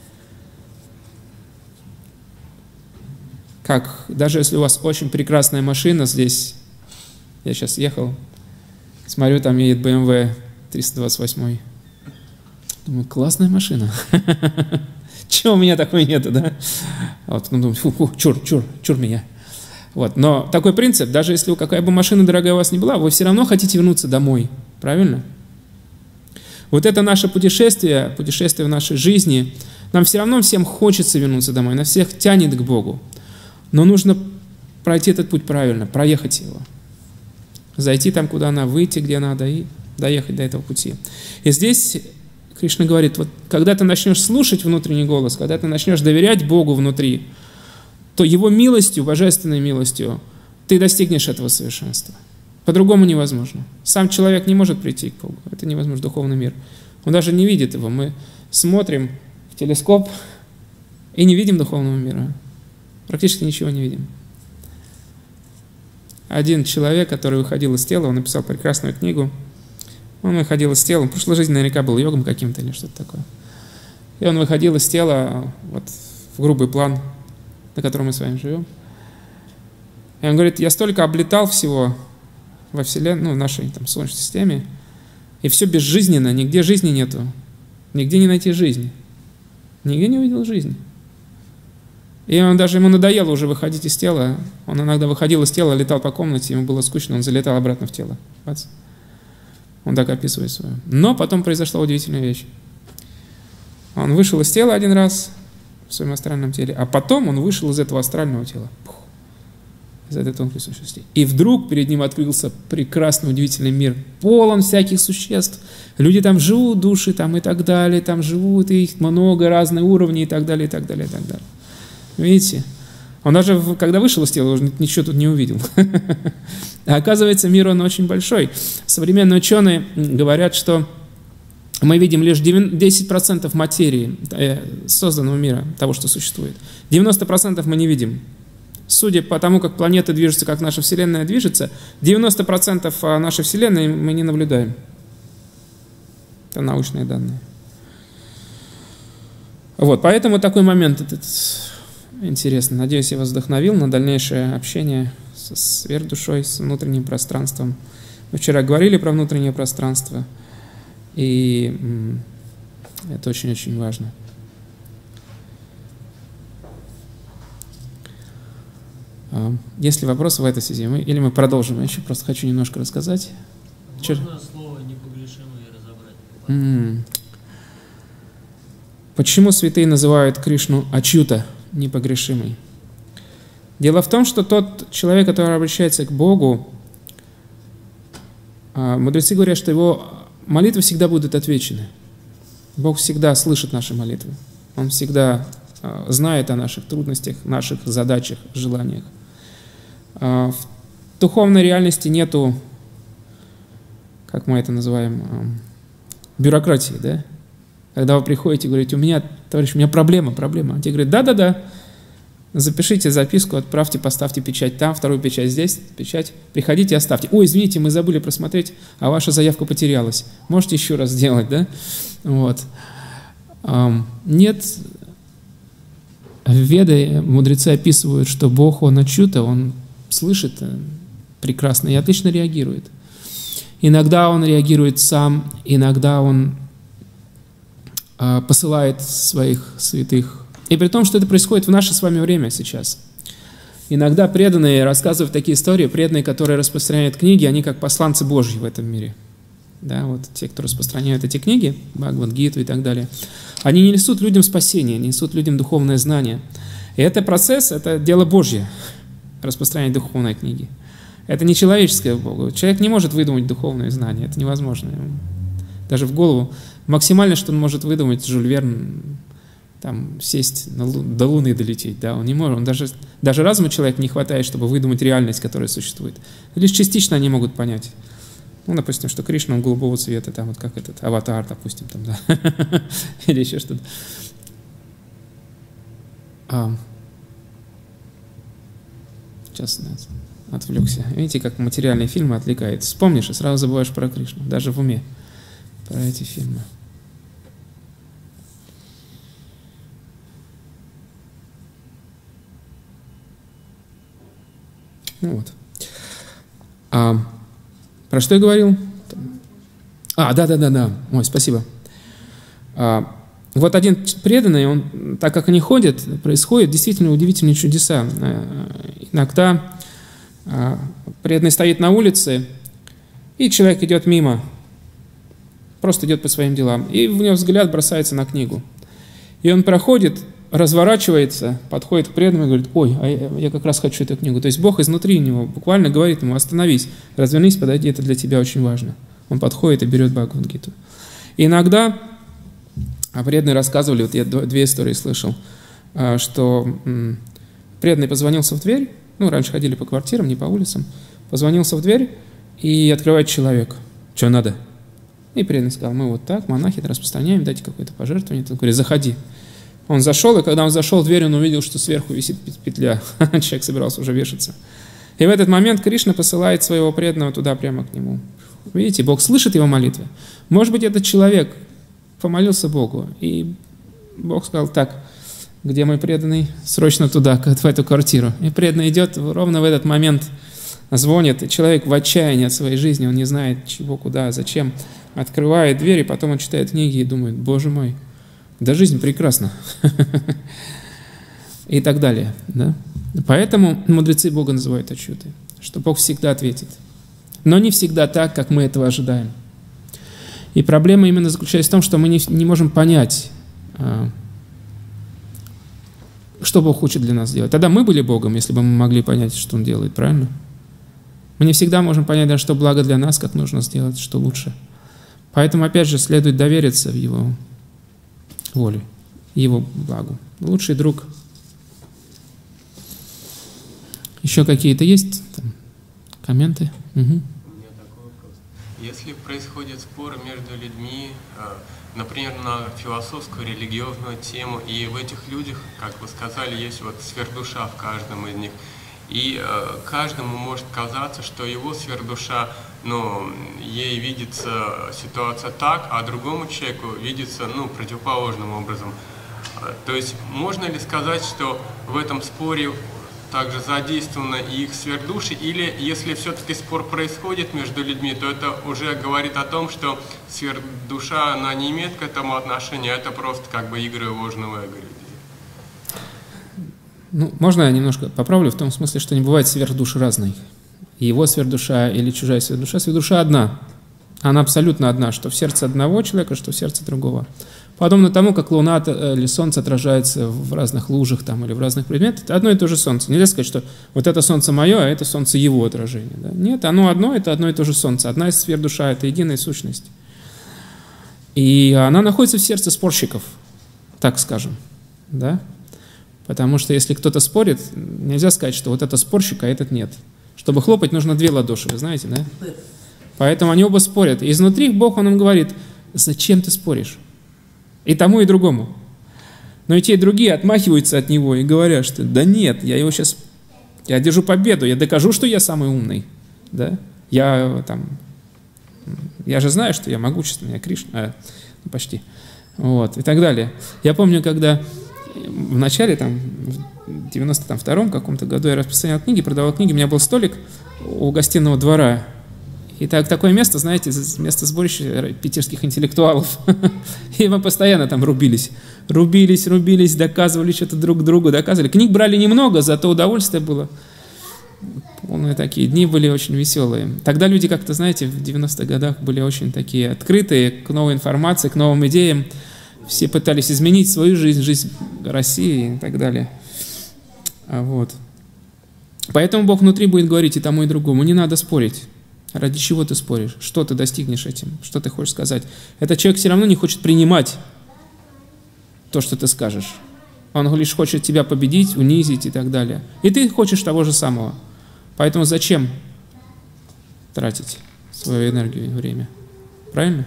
Как, даже если у вас очень прекрасная машина здесь, я сейчас ехал, смотрю, там едет BMW 328. Думаю, классная машина. Чего у меня такой нету, да? Вот, ну, думаю, чур меня. Вот. Но такой принцип, даже если какая бы машина дорогая у вас ни была, вы все равно хотите вернуться домой. Правильно? Вот это наше путешествие в нашей жизни, нам все равно всем хочется вернуться домой, нас всех тянет к Богу. Но нужно пройти этот путь правильно, проехать его. Зайти там, куда надо, выйти, где надо, и доехать до этого пути. И здесь Кришна говорит, вот когда ты начнешь слушать внутренний голос, когда ты начнешь доверять Богу внутри, то Его милостью, божественной милостью, ты достигнешь этого совершенства. По-другому невозможно. Сам человек не может прийти к Богу. Это невозможно, духовный мир. Он даже не видит его. Мы смотрим в телескоп и не видим духовного мира. Практически ничего не видим. Один человек, который выходил из тела, он написал прекрасную книгу. Он выходил из тела, в прошлой жизни наверняка был йогом каким-то или что-то такое. И он выходил из тела вот, в грубый план, на котором мы с вами живем. И он говорит, я столько облетал всего во Вселенной, ну, в нашей там, Солнечной системе, и все безжизненно, нигде жизни нету, нигде не найти жизнь, нигде не увидел жизнь. И ему надоело уже выходить из тела, он иногда выходил из тела, летал по комнате, ему было скучно, он залетал обратно в тело. Бац. Он так описывает свое. Но потом произошла удивительная вещь. Он вышел из тела один раз в своем астральном теле, а потом он вышел из этого астрального тела. Из этой тонкой сущности. И вдруг перед ним открылся прекрасный, удивительный мир, полон всяких существ. Люди там живут, души там и так далее, там живут, и их много, разных уровней и так далее, и так далее, и так далее. Видите? Он даже, когда вышел из тела, уже ничего тут не увидел. А оказывается, мир, он очень большой. Современные ученые говорят, что мы видим лишь 10% материи созданного мира, того, что существует. 90% мы не видим. Судя по тому, как планеты движутся, как наша Вселенная движется, 90% нашей Вселенной мы не наблюдаем. Это научные данные. Вот, поэтому такой момент этот интересный. Надеюсь, я вас вдохновил на дальнейшее общение со сверхдушой, с внутренним пространством. Мы вчера говорили про внутреннее пространство, и это очень-очень важно. Есть ли вопросы в этой связи? Или мы продолжим? Я еще просто хочу немножко рассказать. Можно слово «непогрешимое» разобрать? Почему святые называют Кришну Ачюта, непогрешимый? Дело в том, что тот человек, который обращается к Богу, мудрецы говорят, что его молитвы всегда будут отвечены. Бог всегда слышит наши молитвы. Он всегда знает о наших трудностях, наших задачах, желаниях. В духовной реальности нету, как мы это называем, бюрократии, да? Когда вы приходите и говорите, товарищ, у меня проблема. А те говорят, да, запишите записку, отправьте, поставьте печать там, вторую печать здесь, печать, приходите, оставьте. Ой, извините, мы забыли просмотреть, а ваша заявка потерялась. Можете еще раз сделать, да? Вот. Нет, в Веде мудрецы описывают, что Бог, Он Ачюта, Он слышит прекрасно и отлично реагирует. Иногда Он реагирует сам, иногда Он посылает своих святых И при том, что это происходит в наше с вами время сейчас. Иногда преданные рассказывают такие истории, преданные, которые распространяют книги, они как посланцы Божьи в этом мире. Да, вот те, кто распространяют эти книги, Бхагавад-гиту и так далее, они не несут людям спасение, не несут людям духовное знание. И это процесс, это дело Божье, распространять духовные книги. Это не человеческое Богу. Человек не может выдумать духовные знания, это невозможно. Даже в голову. Максимально, что он может выдумать, Жюль Верн, там, сесть до Луны долететь. Да? Он не может. Он даже разума человека не хватает, чтобы выдумать реальность, которая существует. Лишь частично они могут понять. Ну, допустим, что Кришна, он голубого цвета, там вот как этот аватар, допустим, там, да, или еще что-то. Сейчас отвлекся. Видите, как материальные фильмы отвлекают. Вспомнишь и сразу забываешь про Кришну, даже в уме, про эти фильмы. Ну вот. Про что я говорил? Да. Ой, спасибо. Вот один преданный, он, так как они ходят, происходят действительно удивительные чудеса. Иногда преданный стоит на улице, и человек идет мимо, просто идет по своим делам, и в него взгляд бросается на книгу. И он проходит, разворачивается, подходит к преданному и говорит: ой, а я как раз хочу эту книгу. То есть Бог изнутри него буквально говорит ему: остановись, развернись, подойди, это для тебя очень важно. Он подходит и берет Бхагавад-гиту. И иногда преданные рассказывали, вот я две истории слышал, что преданный позвонился в дверь, раньше ходили по квартирам, не по улицам, позвонился в дверь, и открывает человек: что надо? И преданный сказал: мы вот так, монахи, распространяем, дайте какое-то пожертвование. Он говорит: заходи. Он зашел, и когда он зашел в дверь, он увидел, что сверху висит петля. Человек собирался уже вешаться. И в этот момент Кришна посылает своего преданного туда, прямо к нему. Видите, Бог слышит его молитвы. Может быть, этот человек помолился Богу, и Бог сказал: так, где мой преданный? Срочно туда, в эту квартиру. И преданный идет, ровно в этот момент звонит, и человек в отчаянии от своей жизни, он не знает, чего, куда, зачем. Открывает дверь, и потом он читает книги и думает: боже мой, да жизнь прекрасна. И так далее. Да? Поэтому мудрецы Бога называют ачюты, что Бог всегда ответит. Но не всегда так, как мы этого ожидаем. И проблема именно заключается в том, что мы не можем понять, что Бог хочет для нас делать. Тогда мы были Богом, если бы мы могли понять, что Он делает, правильно? Мы не всегда можем понять, да, что благо для нас, как нужно сделать, что лучше. Поэтому, опять же, следует довериться в Его воле, Его благу. Лучший друг. Еще какие-то есть там комменты? Угу. У меня такой вопрос. Если происходит спор между людьми, например, на философскую, религиозную тему, и в этих людях, как вы сказали, есть вот сверхдуша в каждом из них, и каждому может казаться, что его сверхдуша, ей видится ситуация так, а другому человеку видится, противоположным образом. То есть можно ли сказать, что в этом споре также задействованы и их сверхдуши, или если все-таки спор происходит между людьми, то это уже говорит о том, что сверхдуша, она не имеет к этому отношения, а это просто как бы игры ложного эго людей? Можно я немножко поправлю в том смысле, что не бывает сверхдуш разной. Его сверхдуша или чужая сверхдуша одна. Она абсолютно одна, что в сердце одного человека, что в сердце другого. Подобно тому, как луна или солнце отражается в разных лужах там, или в разных предметах, это одно и то же солнце. Нельзя сказать, что вот это солнце мое, а это солнце его отражение. Да? Нет, оно одно, это одно и то же солнце. Одна из сфер душа, это единая сущность. И она находится в сердце спорщиков, так скажем. Да? Потому что если кто-то спорит, нельзя сказать, что вот это спорщик, а этот нет. Чтобы хлопать, нужно две ладоши, вы знаете, да? Поэтому они оба спорят. И изнутри Бог, Он им говорит: зачем ты споришь? И тому, и другому. Но и те, и другие отмахиваются от него и говорят, что да нет, я одержу победу, я докажу, что я самый умный. Да? Я же знаю, что я могущественный, я Кришна, почти. Вот, и так далее. Я помню, когда в начале, в 92-м каком-то году я распространял книги, продавал книги, у меня был столик у гостиного двора. И такое место, знаете, место сборища питерских интеллектуалов. И мы постоянно там рубились, доказывали что-то друг другу, доказывали. Книг брали немного, зато удовольствие было. Полные такие дни были очень веселые. Тогда люди как-то, знаете, в 90-х годах были очень такие открытые к новой информации, к новым идеям. Все пытались изменить свою жизнь, жизнь России и так далее. Вот. Поэтому Бог внутри будет говорить и тому, и другому. Не надо спорить. Ради чего ты споришь? Что ты достигнешь этим? Что ты хочешь сказать? Этот человек все равно не хочет принимать то, что ты скажешь. Он лишь хочет тебя победить, унизить и так далее. И ты хочешь того же самого. Поэтому зачем тратить свою энергию и время? Правильно?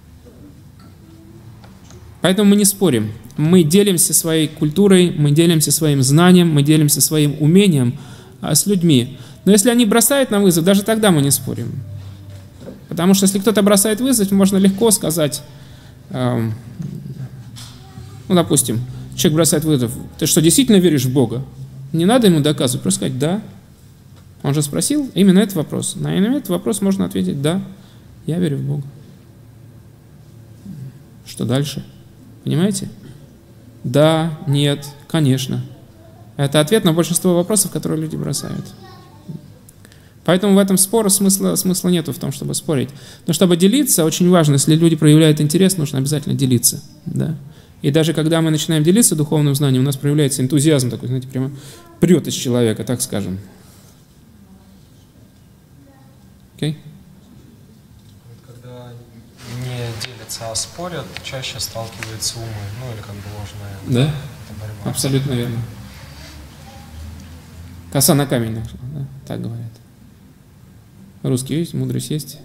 Поэтому мы не спорим. Мы делимся своей культурой, мы делимся своим знанием, мы делимся своим умением с людьми. Но если они бросают нам вызов, даже тогда мы не спорим. Потому что если кто-то бросает вызов, можно легко сказать, допустим, человек бросает вызов, ты что, действительно веришь в Бога? Не надо ему доказывать, просто сказать «да». Он же спросил именно этот вопрос. На этот вопрос можно ответить «да, я верю в Бога». Что дальше? Понимаете? Да, нет, конечно. Это ответ на большинство вопросов, которые люди бросают. Поэтому в этом споре смысла нету в том, чтобы спорить. Но чтобы делиться, очень важно, если люди проявляют интерес, нужно обязательно делиться. Да? И даже когда мы начинаем делиться духовным знанием, у нас проявляется энтузиазм такой, знаете, прямо прет из человека, так скажем. Окей? Когда не делятся, а спорят, чаще сталкиваются умы, или как бы ложная борьба. Абсолютно верно. Коса на камень нашла, да? Так говорят. Русский, видите, мудрость есть.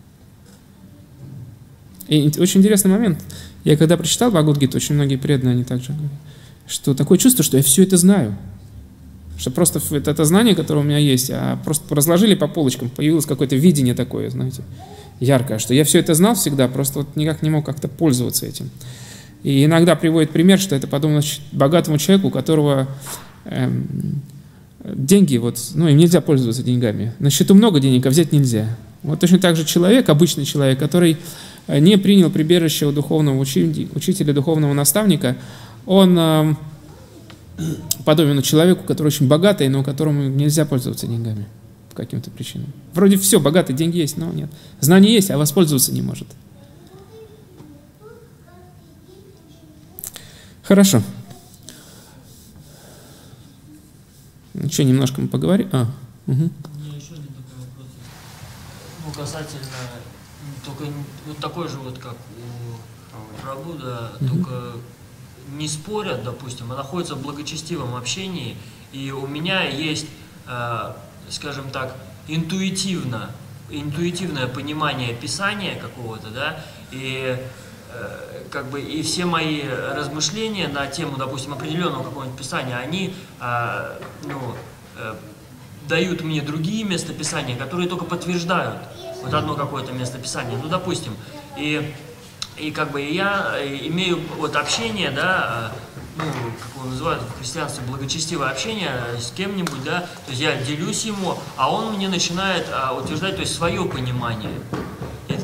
И очень интересный момент. Я когда прочитал Бхагавад-гиту, очень многие преданные, они также говорят, что такое чувство, что я все это знаю. Что просто это знание, которое у меня есть, а просто разложили по полочкам, появилось какое-то видение такое, знаете, яркое, что я все это знал всегда, просто вот никак не мог как-то пользоваться этим. И иногда приводит пример, что это подобно богатому человеку, у которого деньги, им нельзя пользоваться деньгами. На счету много денег, а взять нельзя. Вот точно так же человек, обычный человек, который не принял прибежище у духовного учителя, духовного наставника, он подобен человеку, который очень богатый, но которому нельзя пользоваться деньгами по каким-то причинам. Вроде все, богатый, деньги есть, но нет. Знание есть, а воспользоваться не может. Хорошо. Еще немножко мы поговорим. У меня еще один такой вопрос. Касательно, только вот такой же, как у Прабхуда, только не спорят, допустим, а находятся в благочестивом общении, и у меня есть, скажем так, интуитивное понимание Писания какого-то, да, и и все мои размышления на тему, допустим, определенного какого-нибудь Писания, они дают мне другие местописания, которые только подтверждают вот одно какое-то местописание. Допустим, и я имею общение, да, как его называют в христианстве, благочестивое общение с кем-нибудь, да, то есть я делюсь ему, а он мне начинает утверждать, то есть свое понимание. И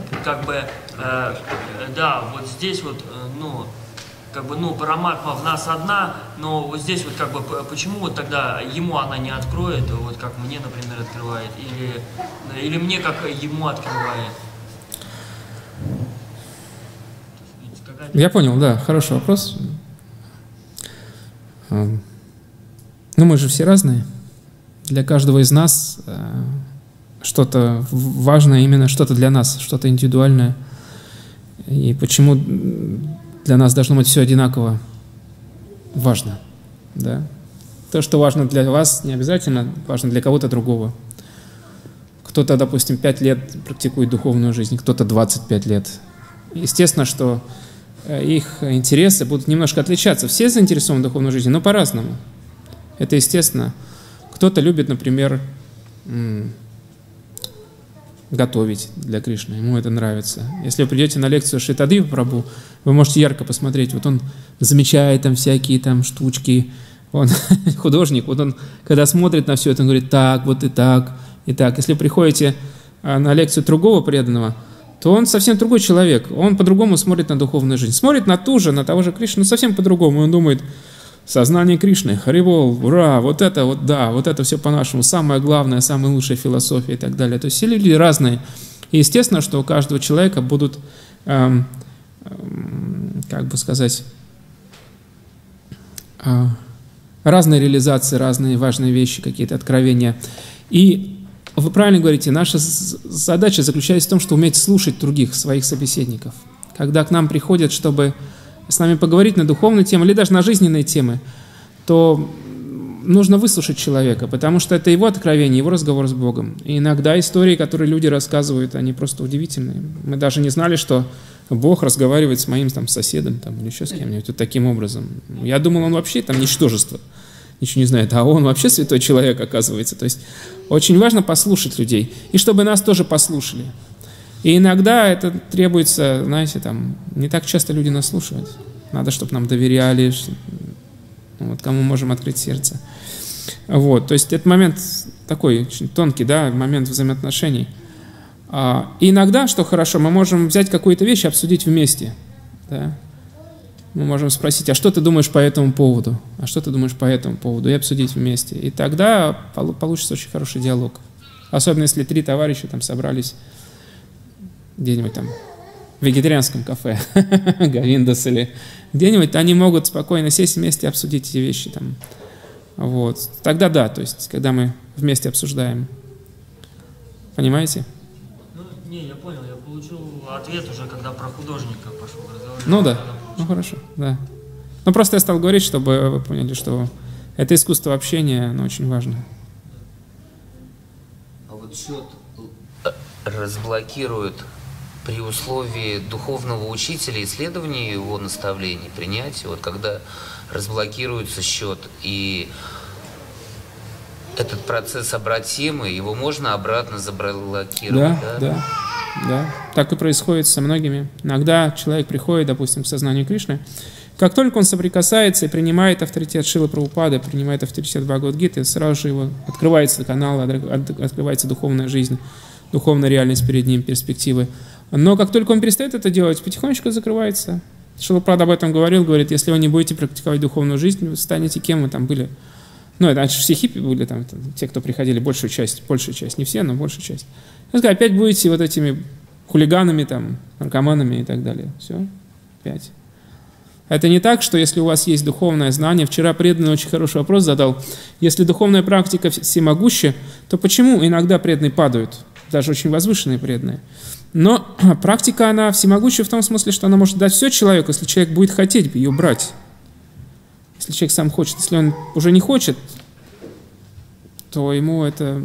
да, вот здесь параматма в нас одна, но вот здесь почему тогда ему она не откроет, как мне, например, открывает, или мне как ему открывает? Я понял, да, хороший вопрос. Мы же все разные. Для каждого из нас что-то важное, именно что-то для нас, что-то индивидуальное. И почему для нас должно быть все одинаково важно? Да? То, что важно для вас, не обязательно важно для кого-то другого. Кто-то, допустим, 5 лет практикует духовную жизнь, кто-то 25 лет. Естественно, что их интересы будут немножко отличаться. Все заинтересованы в духовной жизни, но по-разному. Это естественно. Кто-то любит, например, готовить для Кришны, ему это нравится. Если вы придете на лекцию Шритадева Прабху, вы можете ярко посмотреть, вот он замечает там всякие там штучки, он художник, вот он, когда смотрит на все это, он говорит, так, вот и так, и так. Если вы приходите на лекцию другого преданного, то он совсем другой человек. Он по-другому смотрит на духовную жизнь. Смотрит на того же Кришну, но совсем по-другому. Он думает, сознание Кришны, Харибол, ура, вот это все по-нашему, самое главное, самая лучшая философия и так далее. То есть все люди разные. И естественно, что у каждого человека будут, разные реализации, разные важные вещи, какие-то откровения. И вы правильно говорите, наша задача заключается в том, что уметь слушать других, своих собеседников. Когда к нам приходят, чтобы с нами поговорить на духовные темы или даже на жизненные темы, то нужно выслушать человека, потому что это его откровение, его разговор с Богом. И иногда истории, которые люди рассказывают, они просто удивительные. Мы даже не знали, что Бог разговаривает с моим соседом или еще с кем-нибудь вот таким образом. Я думал, он вообще ничтожество, ничего не знает, а он вообще святой человек, оказывается. То есть очень важно послушать людей, и чтобы нас тоже послушали. И иногда это требуется, знаете, не так часто люди нас слушают. Надо, чтобы нам доверяли, кому можем открыть сердце. То есть это момент такой очень тонкий, момент взаимоотношений. И иногда, что хорошо, мы можем взять какую-то вещь и обсудить вместе. Да? Мы можем спросить, а что ты думаешь по этому поводу? А что ты думаешь по этому поводу? И обсудить вместе. И тогда получится очень хороший диалог. Особенно, если 3 товарища собрались где-нибудь в вегетарианском кафе, Говиндас или где-нибудь, они могут спокойно сесть вместе и обсудить эти вещи. Тогда да, то есть, когда мы вместе обсуждаем. Понимаете? Я понял, я получил ответ уже, когда про художника пошел разговаривать. Хорошо, да. Просто я стал говорить, чтобы вы поняли, что это искусство общения, оно очень важно. А счет разблокирует при условии духовного учителя, исследования его наставлений, принятия, когда разблокируется счет, и этот процесс обратимый, его можно обратно заблокировать, Да, так и происходит со многими. Иногда человек приходит, допустим, к сознанию Кришны, как только он соприкасается и принимает авторитет Шрилы Прабхупады, принимает авторитет Бхагавад-гиты, сразу же его открывается канал, открывается духовная жизнь, духовная реальность перед ним, перспективы. Но как только он перестает это делать, потихонечку закрывается. Шрила Прабхупада об этом говорит, если вы не будете практиковать духовную жизнь, вы станете кем вы были. Это все хиппи были, те, кто приходили, большая часть, не все, но большая часть. Опять будете этими хулиганами, наркоманами и так далее. Все, опять. Это не так, что если у вас есть духовное знание, вчера преданный очень хороший вопрос задал, если духовная практика всемогуща, то почему иногда преданные падают, даже очень возвышенные преданные? Но практика, она всемогуща в том смысле, что она может дать все человеку, если человек будет хотеть ее брать. Если человек сам хочет. Если он уже не хочет, то ему это,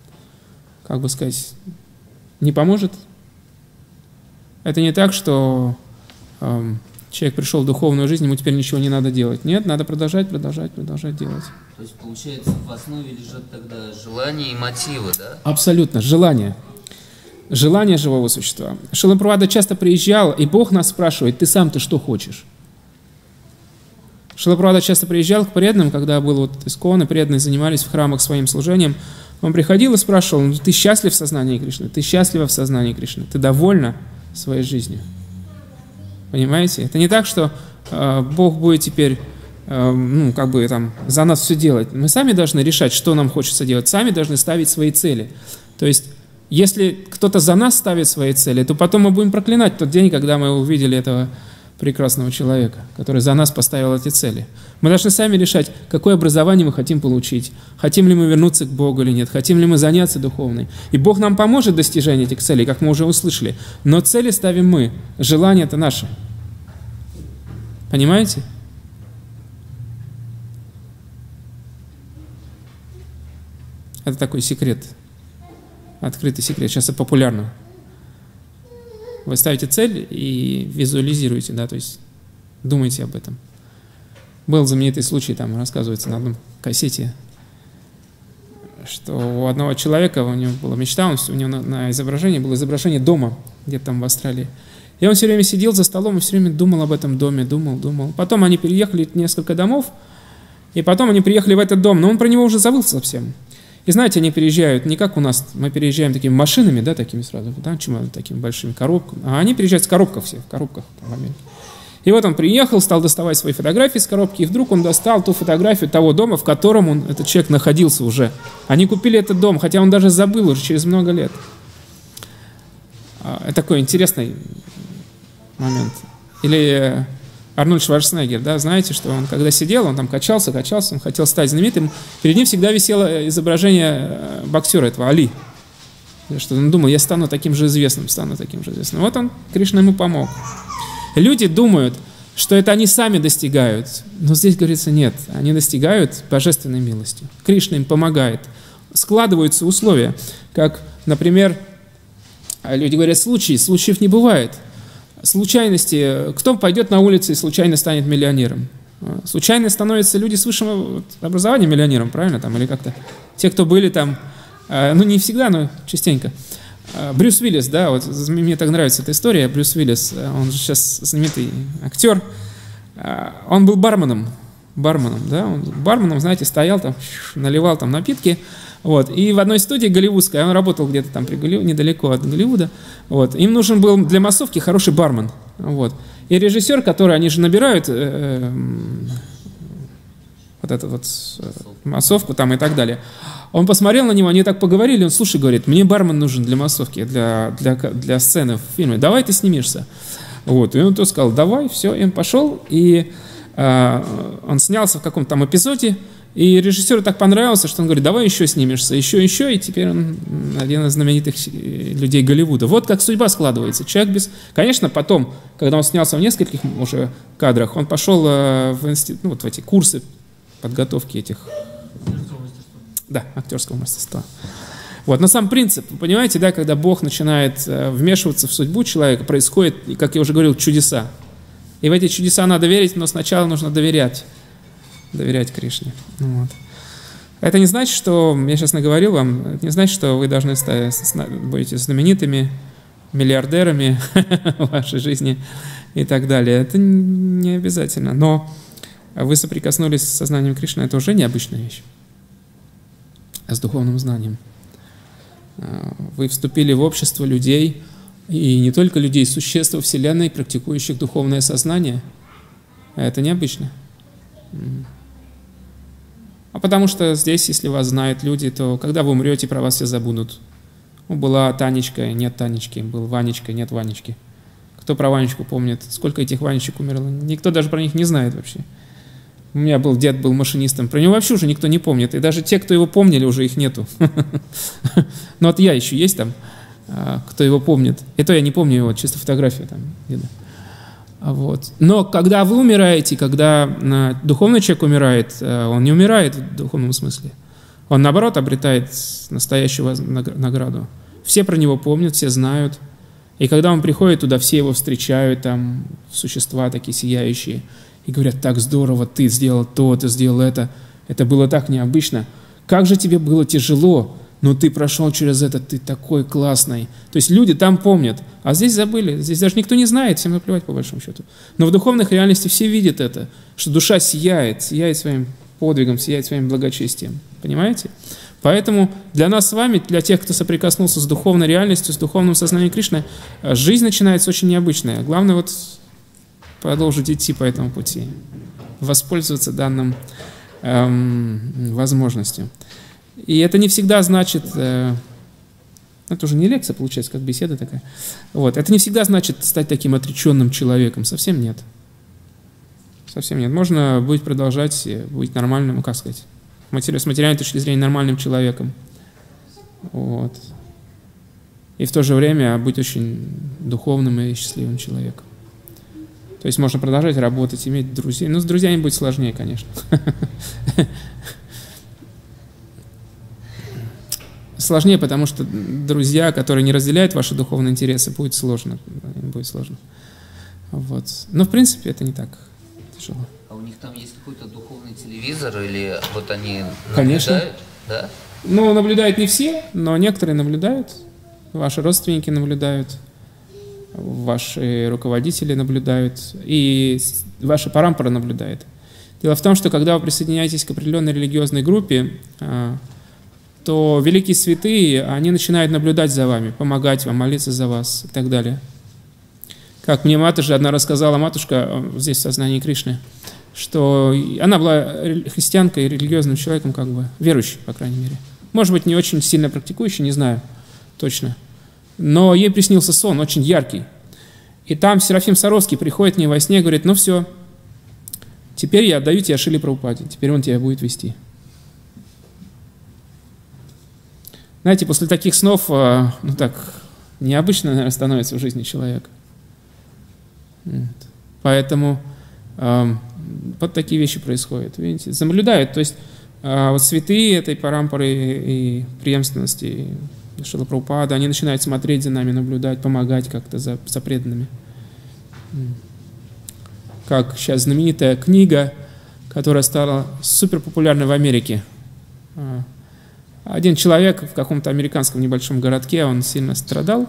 не поможет. Это не так, что человек пришел в духовную жизнь, ему теперь ничего не надо делать. Нет, надо продолжать делать. То есть, получается, в основе лежат тогда желания и мотивы, да? Абсолютно, желание. Желание живого существа. Шрила Прабхупада часто приезжал, и Бог нас спрашивает, ты сам-то что хочешь? Шрила Прабхупада часто приезжал к преданным, когда был ИСККОН, и преданные занимались в храмах своим служением. Он приходил и спрашивал, ты счастлив в сознании Кришны? Ты счастлива в сознании Кришны? Ты довольна своей жизнью? Понимаете? Это не так, что Бог будет теперь за нас все делать. Мы сами должны решать, что нам хочется делать. Сами должны ставить свои цели. То есть, если кто-то за нас ставит свои цели, то потом мы будем проклинать тот день, когда мы увидели этого прекрасного человека, который за нас поставил эти цели. Мы должны сами решать, какое образование мы хотим получить, хотим ли мы вернуться к Богу или нет, хотим ли мы заняться духовной. И Бог нам поможет в достижении этих целей, как мы уже услышали. Но цели ставим мы, желание это наше. Понимаете? Это такой секрет, открытый секрет. Сейчас это популярно. Вы ставите цель и визуализируете, то есть думаете об этом. Был знаменитый случай, рассказывается на одном кассете, что у одного человека, у него была мечта, у него на изображении было изображение дома, где-то в Австралии. И он все время сидел за столом и все время думал об этом доме, думал. Потом они переехали несколько домов, и потом они приехали в этот дом, но он про него уже забыл совсем. И знаете, они переезжают не как у нас, мы переезжаем такими машинами, да, такими сразу, да, такими большими коробками, а они приезжают с коробков все, в коробках в Америке. И вот он приехал, стал доставать свои фотографии из коробки, и вдруг он достал ту фотографию того дома, в котором этот человек находился уже. Они купили этот дом, хотя он даже забыл уже через много лет. Это такой интересный момент. Или Арнольд Шварценеггер, да, знаете, что он когда сидел, он там качался, он хотел стать знаменитым, перед ним всегда висело изображение боксера этого, Али. Что он думал, я стану таким же известным. Вот он, Кришна ему помог. Люди думают, что это они сами достигают, но здесь говорится нет, они достигают божественной милостью. Кришна им помогает. Складываются условия, как, например, люди говорят, случаев не бывает. Случайности, кто пойдет на улицу и случайно станет миллионером? Случайно становятся люди с высшим образованием миллионером, правильно? Там, или как-то те, кто были там, ну не всегда, но частенько. Брюс Уиллис, да, вот мне так нравится эта история. Брюс Уиллис, он же сейчас знаменитый актер. Он был барменом, да, он барменом, знаете, стоял там, наливал там напитки. Вот. И в одной студии голливудской, он работал где-то там недалеко от Голливуда, вот. Им нужен был для массовки хороший бармен. Вот. И режиссер, который они же набирают вот эту вот массовку там и так далее. Он посмотрел на него, они так поговорили, он, слушай, говорит, мне бармен нужен для массовки, для сцены в фильме, давай ты снимешься. Вот. И он то сказал, давай, все, и он пошел, и он снялся в каком-то там эпизоде, и режиссеру так понравился, что он говорит, давай еще снимешься, еще, и теперь он один из знаменитых людей Голливуда. Вот как судьба складывается. Человек без... Конечно, потом, когда он снялся в нескольких уже кадрах, он пошел в институт, ну, вот в эти курсы подготовки этих... Да, актерского мастерства. Вот, но сам принцип, вы понимаете, да, когда Бог начинает вмешиваться в судьбу человека, происходит, как я уже говорил, чудеса. И в эти чудеса надо верить, но сначала нужно доверять Кришне. Вот. Это не значит, что, я сейчас наговорил вам, это не значит, что вы должны будете знаменитыми, миллиардерами в вашей жизни и так далее. Это не обязательно. Но вы соприкоснулись с сознанием Кришны, это уже необычная вещь. А с духовным знанием. Вы вступили в общество людей, и не только людей, существ во Вселенной, практикующих духовное сознание. Это необычно. А потому что здесь, если вас знают люди, то когда вы умрете, про вас все забудут. Была Танечка, нет Танечки, был Ванечка, нет Ванечки. Кто про Ванечку помнит? Сколько этих Ванечек умерло? Никто даже про них не знает вообще. У меня был дед, был машинистом. Про него вообще уже никто не помнит. И даже те, кто его помнили, уже их нету. Но вот я еще есть там, кто его помнит. И то я не помню его, чисто фотографию там видно. Вот. Но когда вы умираете, когда духовный человек умирает, он не умирает в духовном смысле. Он, наоборот, обретает настоящую награду. Все про него помнят, все знают. И когда он приходит туда, все его встречают, там существа такие сияющие. И говорят, так здорово, ты сделал то, ты сделал это. Это было так необычно. Как же тебе было тяжело, но ты прошел через это, ты такой классный. То есть люди там помнят, а здесь забыли. Здесь даже никто не знает, всем наплевать по большому счету. Но в духовных реальностях все видят это, что душа сияет своим подвигом, сияет своим благочестием. Понимаете? Поэтому для нас с вами, для тех, кто соприкоснулся с духовной реальностью, с духовным сознанием Кришны, жизнь начинается очень необычная. Главное вот продолжить идти по этому пути, воспользоваться данным возможностью. И это не всегда значит, это уже не лекция, получается, как беседа такая. Вот. Это не всегда значит стать таким отреченным человеком. Совсем нет. Совсем нет. Можно будет продолжать быть нормальным, как сказать, с материальной точки зрения нормальным человеком. Вот. И в то же время быть очень духовным и счастливым человеком. То есть можно продолжать работать, иметь друзей. Но с друзьями будет сложнее, конечно. Сложнее, потому что друзья, которые не разделяют ваши духовные интересы, будет сложно. Вот. Но в принципе это не так тяжело. А у них там есть какой-то духовный телевизор или вот они наблюдают? Конечно. Да? Ну, наблюдают не все, но некоторые наблюдают. Ваши родственники наблюдают, ваши руководители наблюдают, и ваша парампара наблюдает. Дело в том, что когда вы присоединяетесь к определенной религиозной группе, то великие святые, они начинают наблюдать за вами, помогать вам, молиться за вас и так далее. Как мне матушка одна рассказала, матушка здесь в сознании Кришны, что она была христианкой, религиозным человеком, как бы, верующей, по крайней мере. Может быть, не очень сильно практикующей, не знаю точно. Но ей приснился сон, очень яркий. И там Серафим Саровский приходит к ней во сне и говорит: ну все, теперь я отдаю тебя Шриле Прабхупаде, теперь он тебя будет вести. Знаете, после таких снов, ну так, необычно, наверное, становится в жизни человека. Поэтому вот такие вещи происходят, видите, наблюдают. То есть вот святые этой парампоры и преемственности Шрила Прабхупада, они начинают смотреть за нами, наблюдать, помогать как-то за преданными. Как сейчас знаменитая книга, которая стала супер популярной в Америке. Один человек в каком-то американском небольшом городке, он сильно страдал,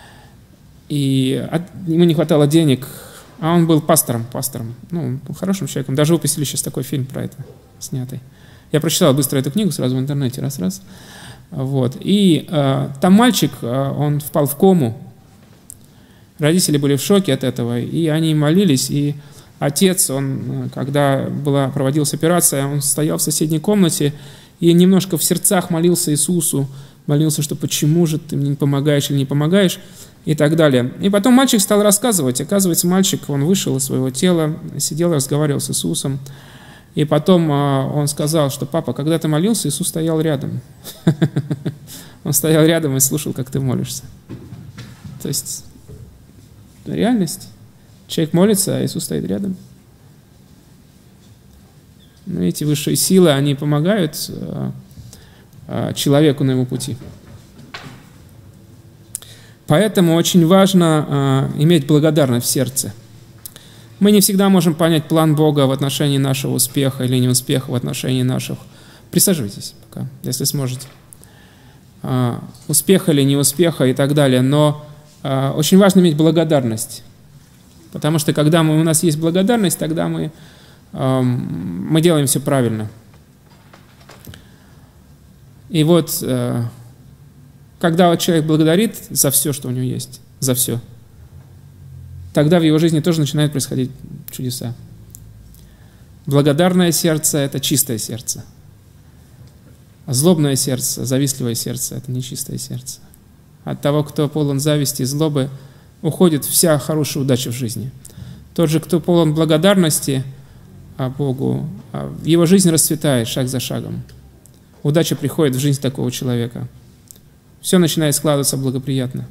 и ему не хватало денег, а он был пастором, ну, хорошим человеком. Даже выпустили сейчас такой фильм про это, снятый. Я прочитал быстро эту книгу сразу в интернете, раз. Вот. И там мальчик, он впал в кому. Родители были в шоке от этого, и они молились, и отец, он, когда проводилась операция, он стоял в соседней комнате и немножко в сердцах молился Иисусу, молился, что почему же ты мне не помогаешь или не помогаешь, и так далее. И потом мальчик стал рассказывать. Оказывается, мальчик, он вышел из своего тела, сидел, разговаривал с Иисусом. И потом он сказал, что: папа, когда ты молился, Иисус стоял рядом. Он стоял рядом и слушал, как ты молишься. То есть реальность. Человек молится, а Иисус стоит рядом. Но эти высшие силы, они помогают человеку на его пути. Поэтому очень важно иметь благодарность в сердце. Мы не всегда можем понять план Бога в отношении нашего успеха или неуспеха, в отношении наших... Присаживайтесь пока, если сможете. Успеха или неуспеха и так далее. Но очень важно иметь благодарность. Потому что когда у нас есть благодарность, тогда мы делаем все правильно. И вот, когда человек благодарит за все, что у него есть, за все, тогда в его жизни тоже начинают происходить чудеса. Благодарное сердце – это чистое сердце. А злобное сердце, завистливое сердце – это нечистое сердце. От того, кто полон зависти и злобы, уходит вся хорошая удача в жизни. Тот же, кто полон благодарности Богу, его жизнь расцветает шаг за шагом. Удача приходит в жизнь такого человека. Все начинает складываться благоприятно.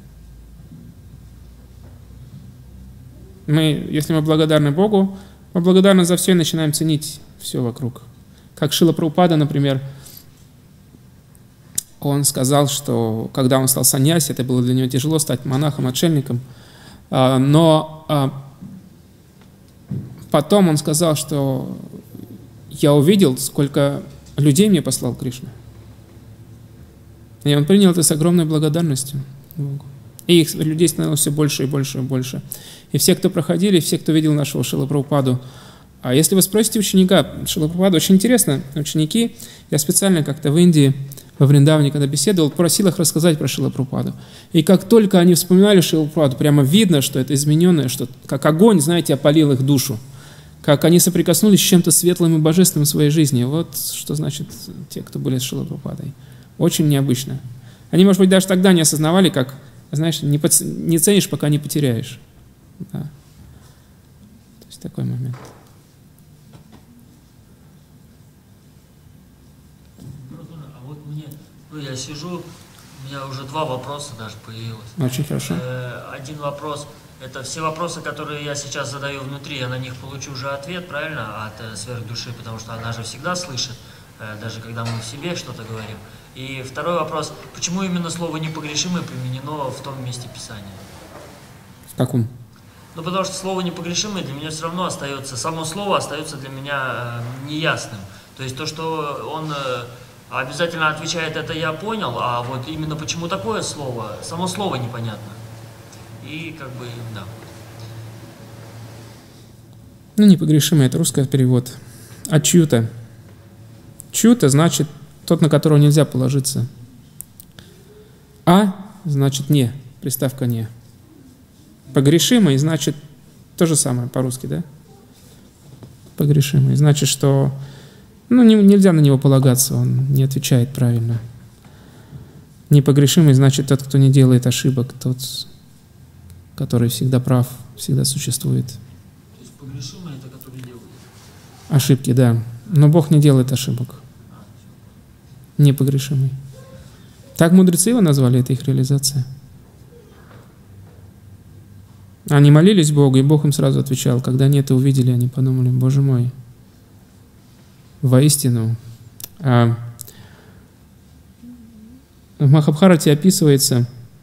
Если мы благодарны Богу, мы благодарны за все и начинаем ценить все вокруг. Как Шрила Прабхупада, например, он сказал, что когда он стал саньяси, это было для него тяжело стать монахом, отшельником, но потом он сказал, что я увидел, сколько людей мне послал Кришна. И он принял это с огромной благодарностью Богу. И их людей становилось все больше и больше и больше. И все, кто проходили, все, кто видел нашего Шрила Прабхупаду. А если вы спросите ученика Шрила Прабхупаду, очень интересно, ученики, я специально как-то в Индии, во Вриндаване, когда беседовал, просил их рассказать про Шрила Прабхупаду. И как только они вспоминали Шрила Прабхупаду, прямо видно, что это измененное, что как огонь, знаете, опалил их душу. Как они соприкоснулись с чем-то светлым и божественным в своей жизни. Вот что значит те, кто были с Шрилой Прабхупадой. Очень необычно. Они, может быть, даже тогда не осознавали, как, знаешь, не ценишь, пока не потеряешь. Да. То есть такой момент. А вот я сижу, у меня уже 2 вопроса даже появилось. Очень хорошо. Один вопрос. Это все вопросы, которые я сейчас задаю внутри, я на них получу уже ответ, правильно, от сверхдуши, потому что она же всегда слышит, даже когда мы в себе что-то говорим. И второй вопрос, почему именно слово «непогрешимый» применено в том месте Писания? В каком? Ну, потому что слово «непогрешимый» для меня все равно остается, само слово остается для меня неясным. То есть то, что он обязательно отвечает, это я понял, а вот именно почему такое слово, само слово непонятно. И как бы, да. Ну, непогрешимый – это русский перевод. А чью-то? Чью-то значит тот, на которого нельзя положиться. А значит не, приставка не. Погрешимый значит то же самое по-русски, да? Погрешимый значит, что нельзя на него полагаться, он не отвечает правильно. Непогрешимый значит тот, кто не делает ошибок, тот, который всегда прав, всегда существует. То есть погрешимый это который делает? Ошибки, да. Но Бог не делает ошибок. Непогрешимый. Так мудрецы его назвали, это их реализация. Они молились Богу, и Бог им сразу отвечал. Когда они это увидели, они подумали: Боже мой, воистину. В Махабхарате описывается,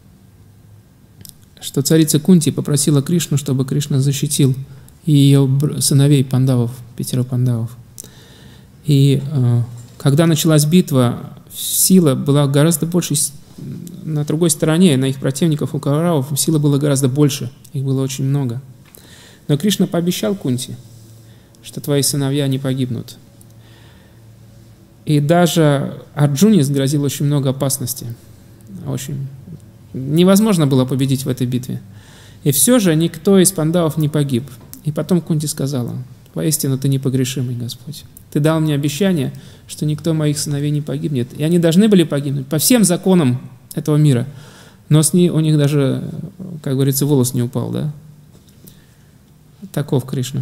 что царица Кунти попросила Кришну, чтобы Кришна защитил ее сыновей пандавов, 5 пандавов. И когда началась битва, сила была гораздо больше на другой стороне, на их противников, у Кауравов, сила была гораздо больше, их было очень много. Но Кришна пообещал Кунти, что твои сыновья не погибнут. И даже Арджуне грозило очень много опасности. Очень невозможно было победить в этой битве. И все же никто из пандавов не погиб. И потом Кунти сказала: воистину ты непогрешимый, Господь. Ты дал мне обещание, что никто моих сыновей не погибнет. И они должны были погибнуть по всем законам этого мира. Но у них даже, как говорится, волос не упал, да? Таков Кришна.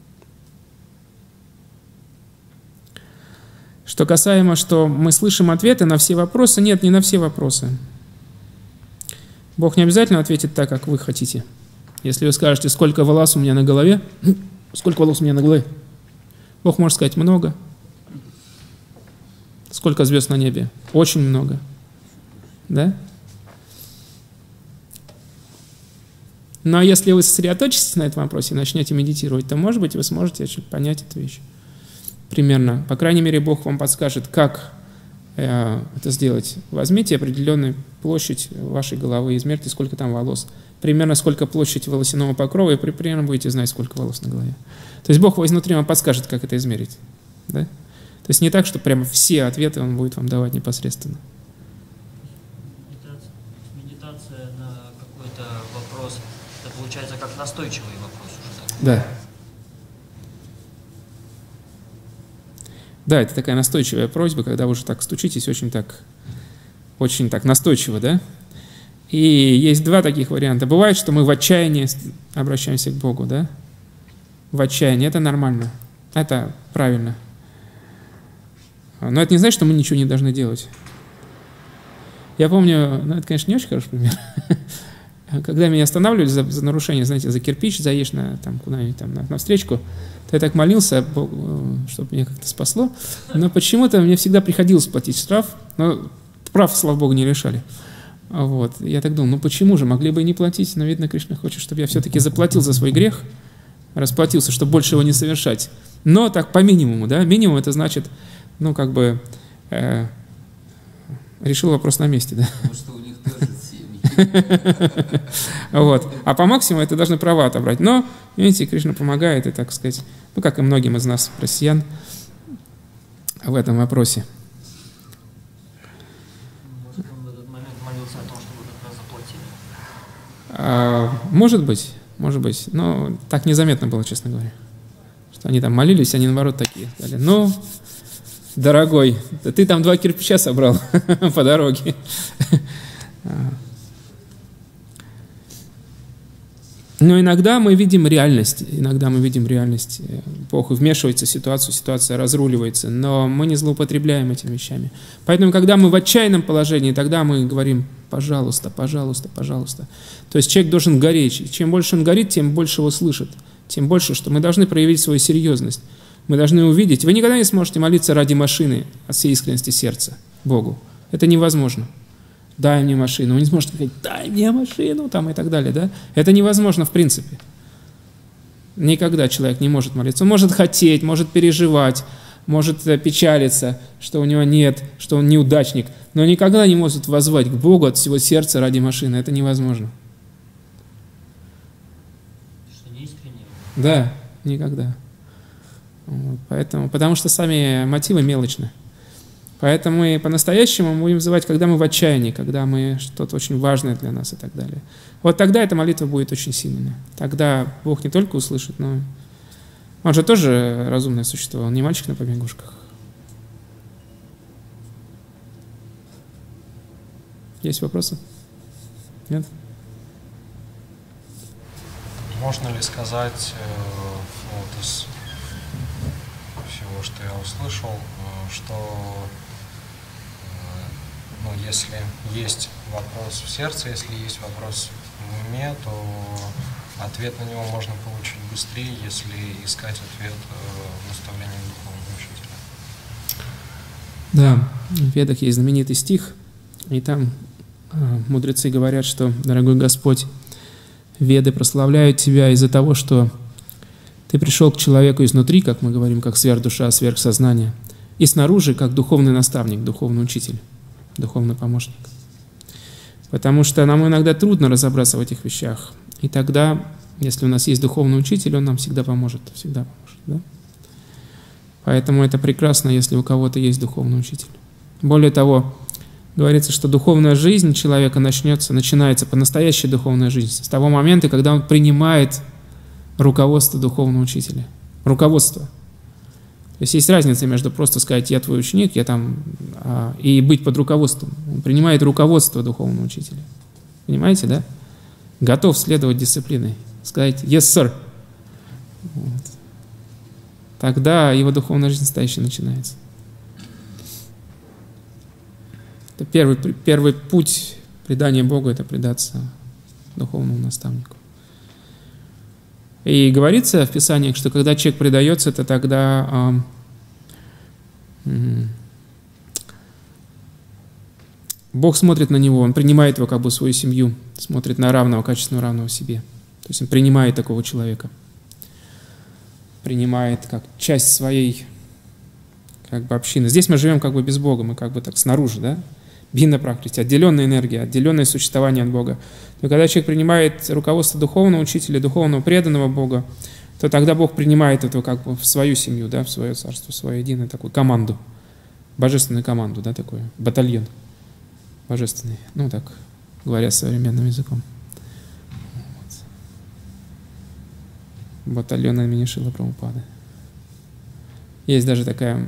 Что касаемо, что мы слышим ответы на все вопросы, нет, не на все вопросы. Бог не обязательно ответит так, как вы хотите. Если вы скажете: сколько волос у меня на голове, сколько волос у меня на голове, Бог может сказать: много. Сколько звезд на небе? Очень много. Да? Но если вы сосредоточитесь на этом вопросе и начнете медитировать, то, может быть, вы сможете понять эту вещь. Примерно. По крайней мере, Бог вам подскажет, как это сделать. Возьмите определенную площадь вашей головы, измерьте, сколько там волос. Примерно сколько площадь волосяного покрова, и примерно будете знать, сколько волос на голове. То есть Бог изнутри вам подскажет, как это измерить. Да? То есть не так, что прямо все ответы Он будет вам давать непосредственно. Медитация на какой-то вопрос, это получается как настойчивый вопрос уже. Да. Да, это такая настойчивая просьба, когда вы уже так стучитесь очень так настойчиво, да? И есть 2 таких варианта. Бывает, что мы в отчаянии обращаемся к Богу, да? В отчаянии. Это нормально. Это правильно. Но это не значит, что мы ничего не должны делать. Я помню, это, конечно, не очень хороший пример. Когда меня останавливали за нарушение, знаете, за кирпич заедешь куда-нибудь на встречку, то я так молился, чтобы меня как-то спасло. Но почему-то мне всегда приходилось платить штраф, но прав, слава Богу, не лишали. Вот. Я так думал: почему же? Могли бы и не платить, но, видно, Кришна хочет, чтобы я все-таки заплатил за свой грех, расплатился, чтобы больше его не совершать. Но так по минимуму, да? Минимум это значит, решил вопрос на месте, да? Потому что у них тоже семьи. Вот. А по максимуму это должны права отобрать. Но, видите, Кришна помогает, и, так сказать, как и многим из нас, россиян, в этом вопросе. Может, он в этот момент молился о том, чтобы как раз заплатили? Может быть, но так незаметно было, честно говоря. Что они там молились, они наоборот такие сказали: ну, дорогой, ты там 2 кирпича собрал по дороге. Но иногда мы видим реальность, Бог вмешивается в ситуацию, ситуация разруливается, но мы не злоупотребляем этими вещами. Поэтому, когда мы в отчаянном положении, тогда мы говорим: пожалуйста, пожалуйста, пожалуйста. То есть человек должен гореть. Чем больше он горит, тем больше его слышит. Тем больше, что мы должны проявить свою серьезность. Мы должны увидеть. Вы никогда не сможете молиться ради машины от всей искренности сердца Богу. Это невозможно. Дай мне машину. Вы не сможете сказать: дай мне машину, и так далее. Да? Это невозможно в принципе. Никогда человек не может молиться. Он может хотеть, может переживать, может печалиться, что у него нет, что он неудачник, но никогда не может воззвать к Богу от всего сердца ради машины. Это невозможно. Что не искренне? Да, никогда. Вот, потому что сами мотивы мелочны. Поэтому мы по-настоящему будем взывать, когда мы в отчаянии, когда мы что-то очень важное для нас и так далее. Вот тогда эта молитва будет очень сильной. Тогда Бог не только услышит, но Он же тоже разумное существо, Он не мальчик на побегушках. Есть вопросы? Нет? Можно ли сказать, вот из всего, что я услышал, что если есть вопрос в сердце, если есть вопрос в уме, то ответ на него можно получить быстрее, если искать ответ в наставлении духовного учителя. Да, в Ведах есть знаменитый стих, и там мудрецы говорят, что, дорогой Господь, Веды прославляют Тебя из-за того, что Ты пришел к человеку изнутри, как мы говорим, как сверхдуша, сверхсознание, и снаружи, как духовный наставник, духовный учитель, духовный помощник. Потому что нам иногда трудно разобраться в этих вещах. И тогда, если у нас есть духовный учитель, он нам всегда поможет. Да? Поэтому это прекрасно, если у кого-то есть духовный учитель. Более того, говорится, что духовная жизнь человека начинается по-настоящей духовная жизнь с того момента, когда он принимает руководство духовного учителя. Руководство. То есть разница между просто сказать «я твой ученик», и быть под руководством. Он принимает руководство духовного учителя. Понимаете, да? Готов следовать дисциплиной. Сказать «yes, sir». Вот. Тогда его духовная жизнь настоящая начинается. Это первый путь предания Богу – это предаться духовному наставнику. И говорится в Писаниях, что когда человек предается, это тогда Бог смотрит на него, Он принимает его как бы в свою семью, смотрит на равного, качественно равного себе. То есть Он принимает такого человека, принимает как часть своей как бы общины. Здесь мы живем как бы без Бога, мы как бы так снаружи, да? Бхинна пракрити, отделенная энергия, отделенное существование от Бога. Но когда человек принимает руководство духовного учителя, духовного преданного Бога, то тогда Бог принимает это как бы в свою семью, да, в свое царство, в свою единую такую команду, божественную команду, да, такой батальон божественный, ну так говоря современным языком. Вот. Батальон имени Шрилы Прабхупады. Есть даже такая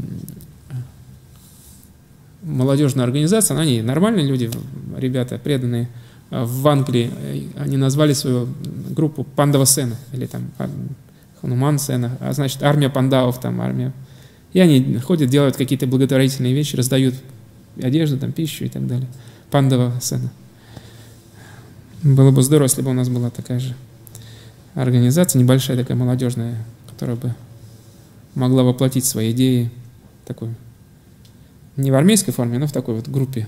молодежная организация, они нормальные люди, ребята, преданные. В Англии они назвали свою группу Пандава Сена, или там Хануман Сена, а значит армия пандавов, там армия. И они ходят, делают какие-то благотворительные вещи, раздают одежду, там, пищу и так далее. Пандава Сена. Было бы здорово, если бы у нас была такая же организация, небольшая такая молодежная, которая бы могла воплотить свои идеи такой, не в армейской форме, но в такой вот группе.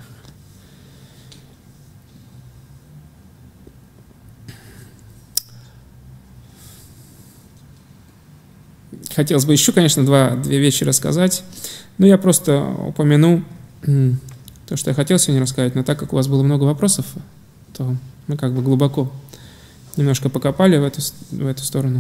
Хотелось бы еще, конечно, две вещи рассказать, но я просто упомяну то, что я хотел сегодня рассказать, но так как у вас было много вопросов, то мы как бы глубоко немножко покопали в эту сторону.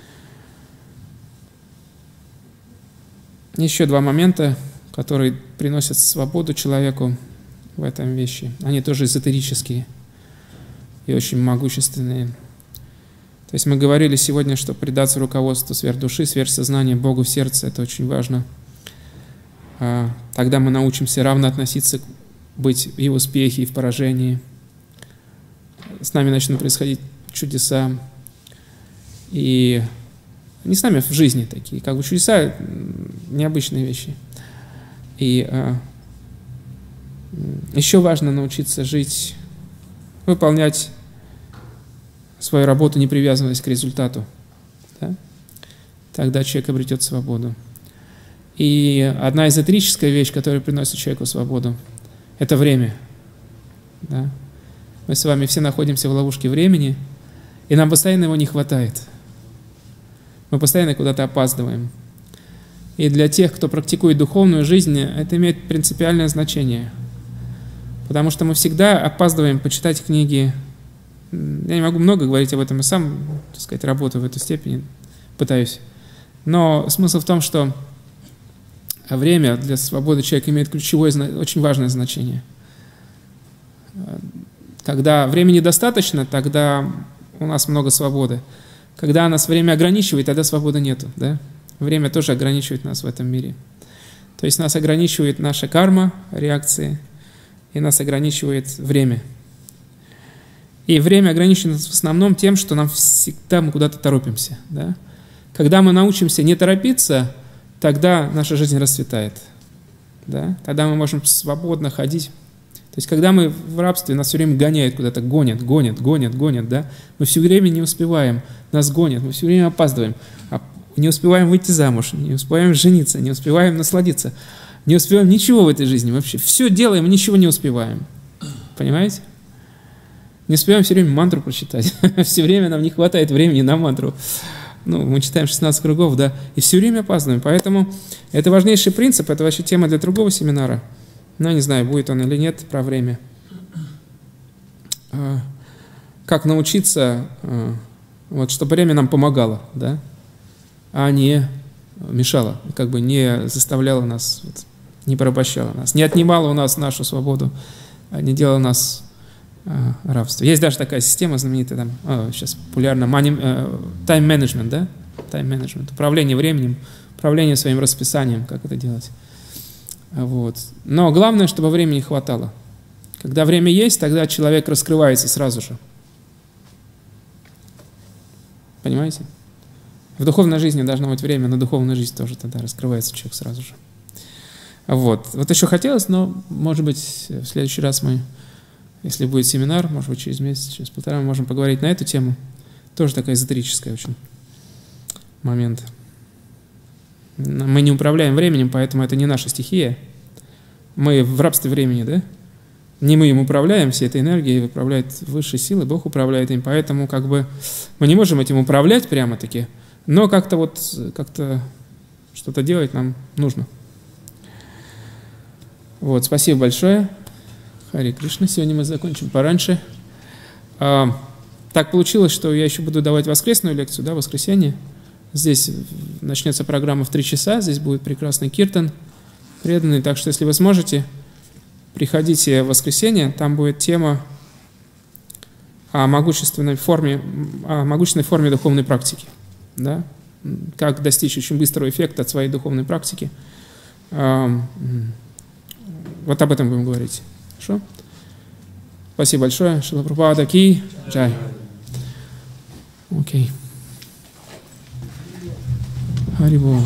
Еще два момента, которые приносят свободу человеку в этом вещи. Они тоже эзотерические и очень могущественные. То есть мы говорили сегодня, что предаться руководству сверхдуши, сверхсознания, Богу в сердце – это очень важно. Тогда мы научимся равно относиться, быть и в успехе, и в поражении. С нами начнут происходить чудеса. И не с нами в жизни такие, как бы чудеса – необычные вещи. И еще важно научиться жить, выполнять свою работу, не привязываясь к результату. Да? Тогда человек обретет свободу. И одна эзотерическая вещь, которая приносит человеку свободу, это время. Да? Мы с вами все находимся в ловушке времени, и нам постоянно его не хватает. Мы постоянно куда-то опаздываем. И для тех, кто практикует духовную жизнь, это имеет принципиальное значение. Потому что мы всегда опаздываем почитать книги. Я не могу много говорить об этом, я сам, так сказать, работаю в этой степени, пытаюсь. Но смысл в том, что А время для свободы человека имеет ключевое, очень важное значение. Когда времени достаточно, тогда у нас много свободы. Когда нас время ограничивает, тогда свободы нету. Да? Время тоже ограничивает нас в этом мире. То есть нас ограничивает наша карма, реакции, и нас ограничивает время. И время ограничено в основном тем, что нам всегда мы куда-то торопимся. Да? Когда мы научимся не торопиться, тогда наша жизнь расцветает. Да? Тогда мы можем свободно ходить. То есть, когда мы в рабстве, нас все время гоняют куда-то, гонят, да? Мы все время не успеваем, нас гонят, мы все время опаздываем, не успеваем выйти замуж, не успеваем жениться, не успеваем насладиться, не успеваем ничего в этой жизни вообще. Все делаем, ничего не успеваем. Понимаете? Не успеваем все время мантру прочитать. Все время нам не хватает времени на мантру. Мы читаем 16 кругов, да, и все время опаздываем. Поэтому это важнейший принцип, это вообще тема для другого семинара. Не знаю, будет он или нет, про время. Как научиться, чтобы время нам помогало, да, а не мешало, не заставляло нас, не порабощало нас, не отнимало у нас нашу свободу, не делало нас рабство. Есть даже такая система знаменитая, сейчас популярна, time management, да? Time management, управление временем, управление своим расписанием, как это делать. Но главное, чтобы времени хватало. Когда время есть, тогда человек раскрывается сразу же. Понимаете? В духовной жизни должно быть время, на духовной жизни тоже тогда раскрывается человек сразу же. Вот еще хотелось, но, может быть, в следующий раз мы, если будет семинар, может быть, через месяц, через полтора, мы можем поговорить на эту тему. Тоже такая эзотерическая очень момент. Мы не управляем временем, поэтому это не наша стихия. Мы в рабстве времени, да? Не мы им управляем, всей этой энергией управляет высшие силы, Бог управляет им, поэтому мы не можем этим управлять прямо-таки, но как-то что-то делать нам нужно. Спасибо большое. Харе Кришна. Сегодня мы закончим пораньше. Так получилось, что я еще буду давать воскресную лекцию, да, в воскресенье. Здесь начнется программа в 3 часа, здесь будет прекрасный киртан, преданный. Так что, если вы сможете, приходите в воскресенье, там будет тема о могущественной форме духовной практики. Да? Как достичь очень быстрого эффекта от своей духовной практики. Об этом будем говорить. Хорошо? Спасибо большое. Шрила Прабхупада ки джай. Окей. Хари Бол.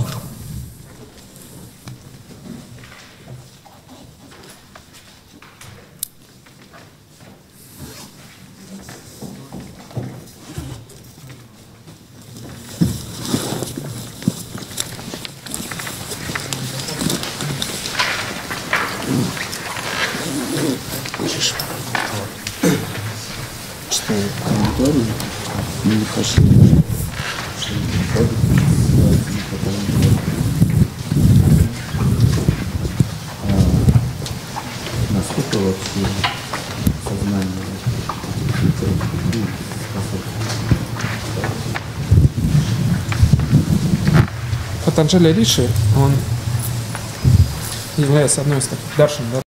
Насколько вообще сознание Патанджали Риши, он является одной из таких даршин, да?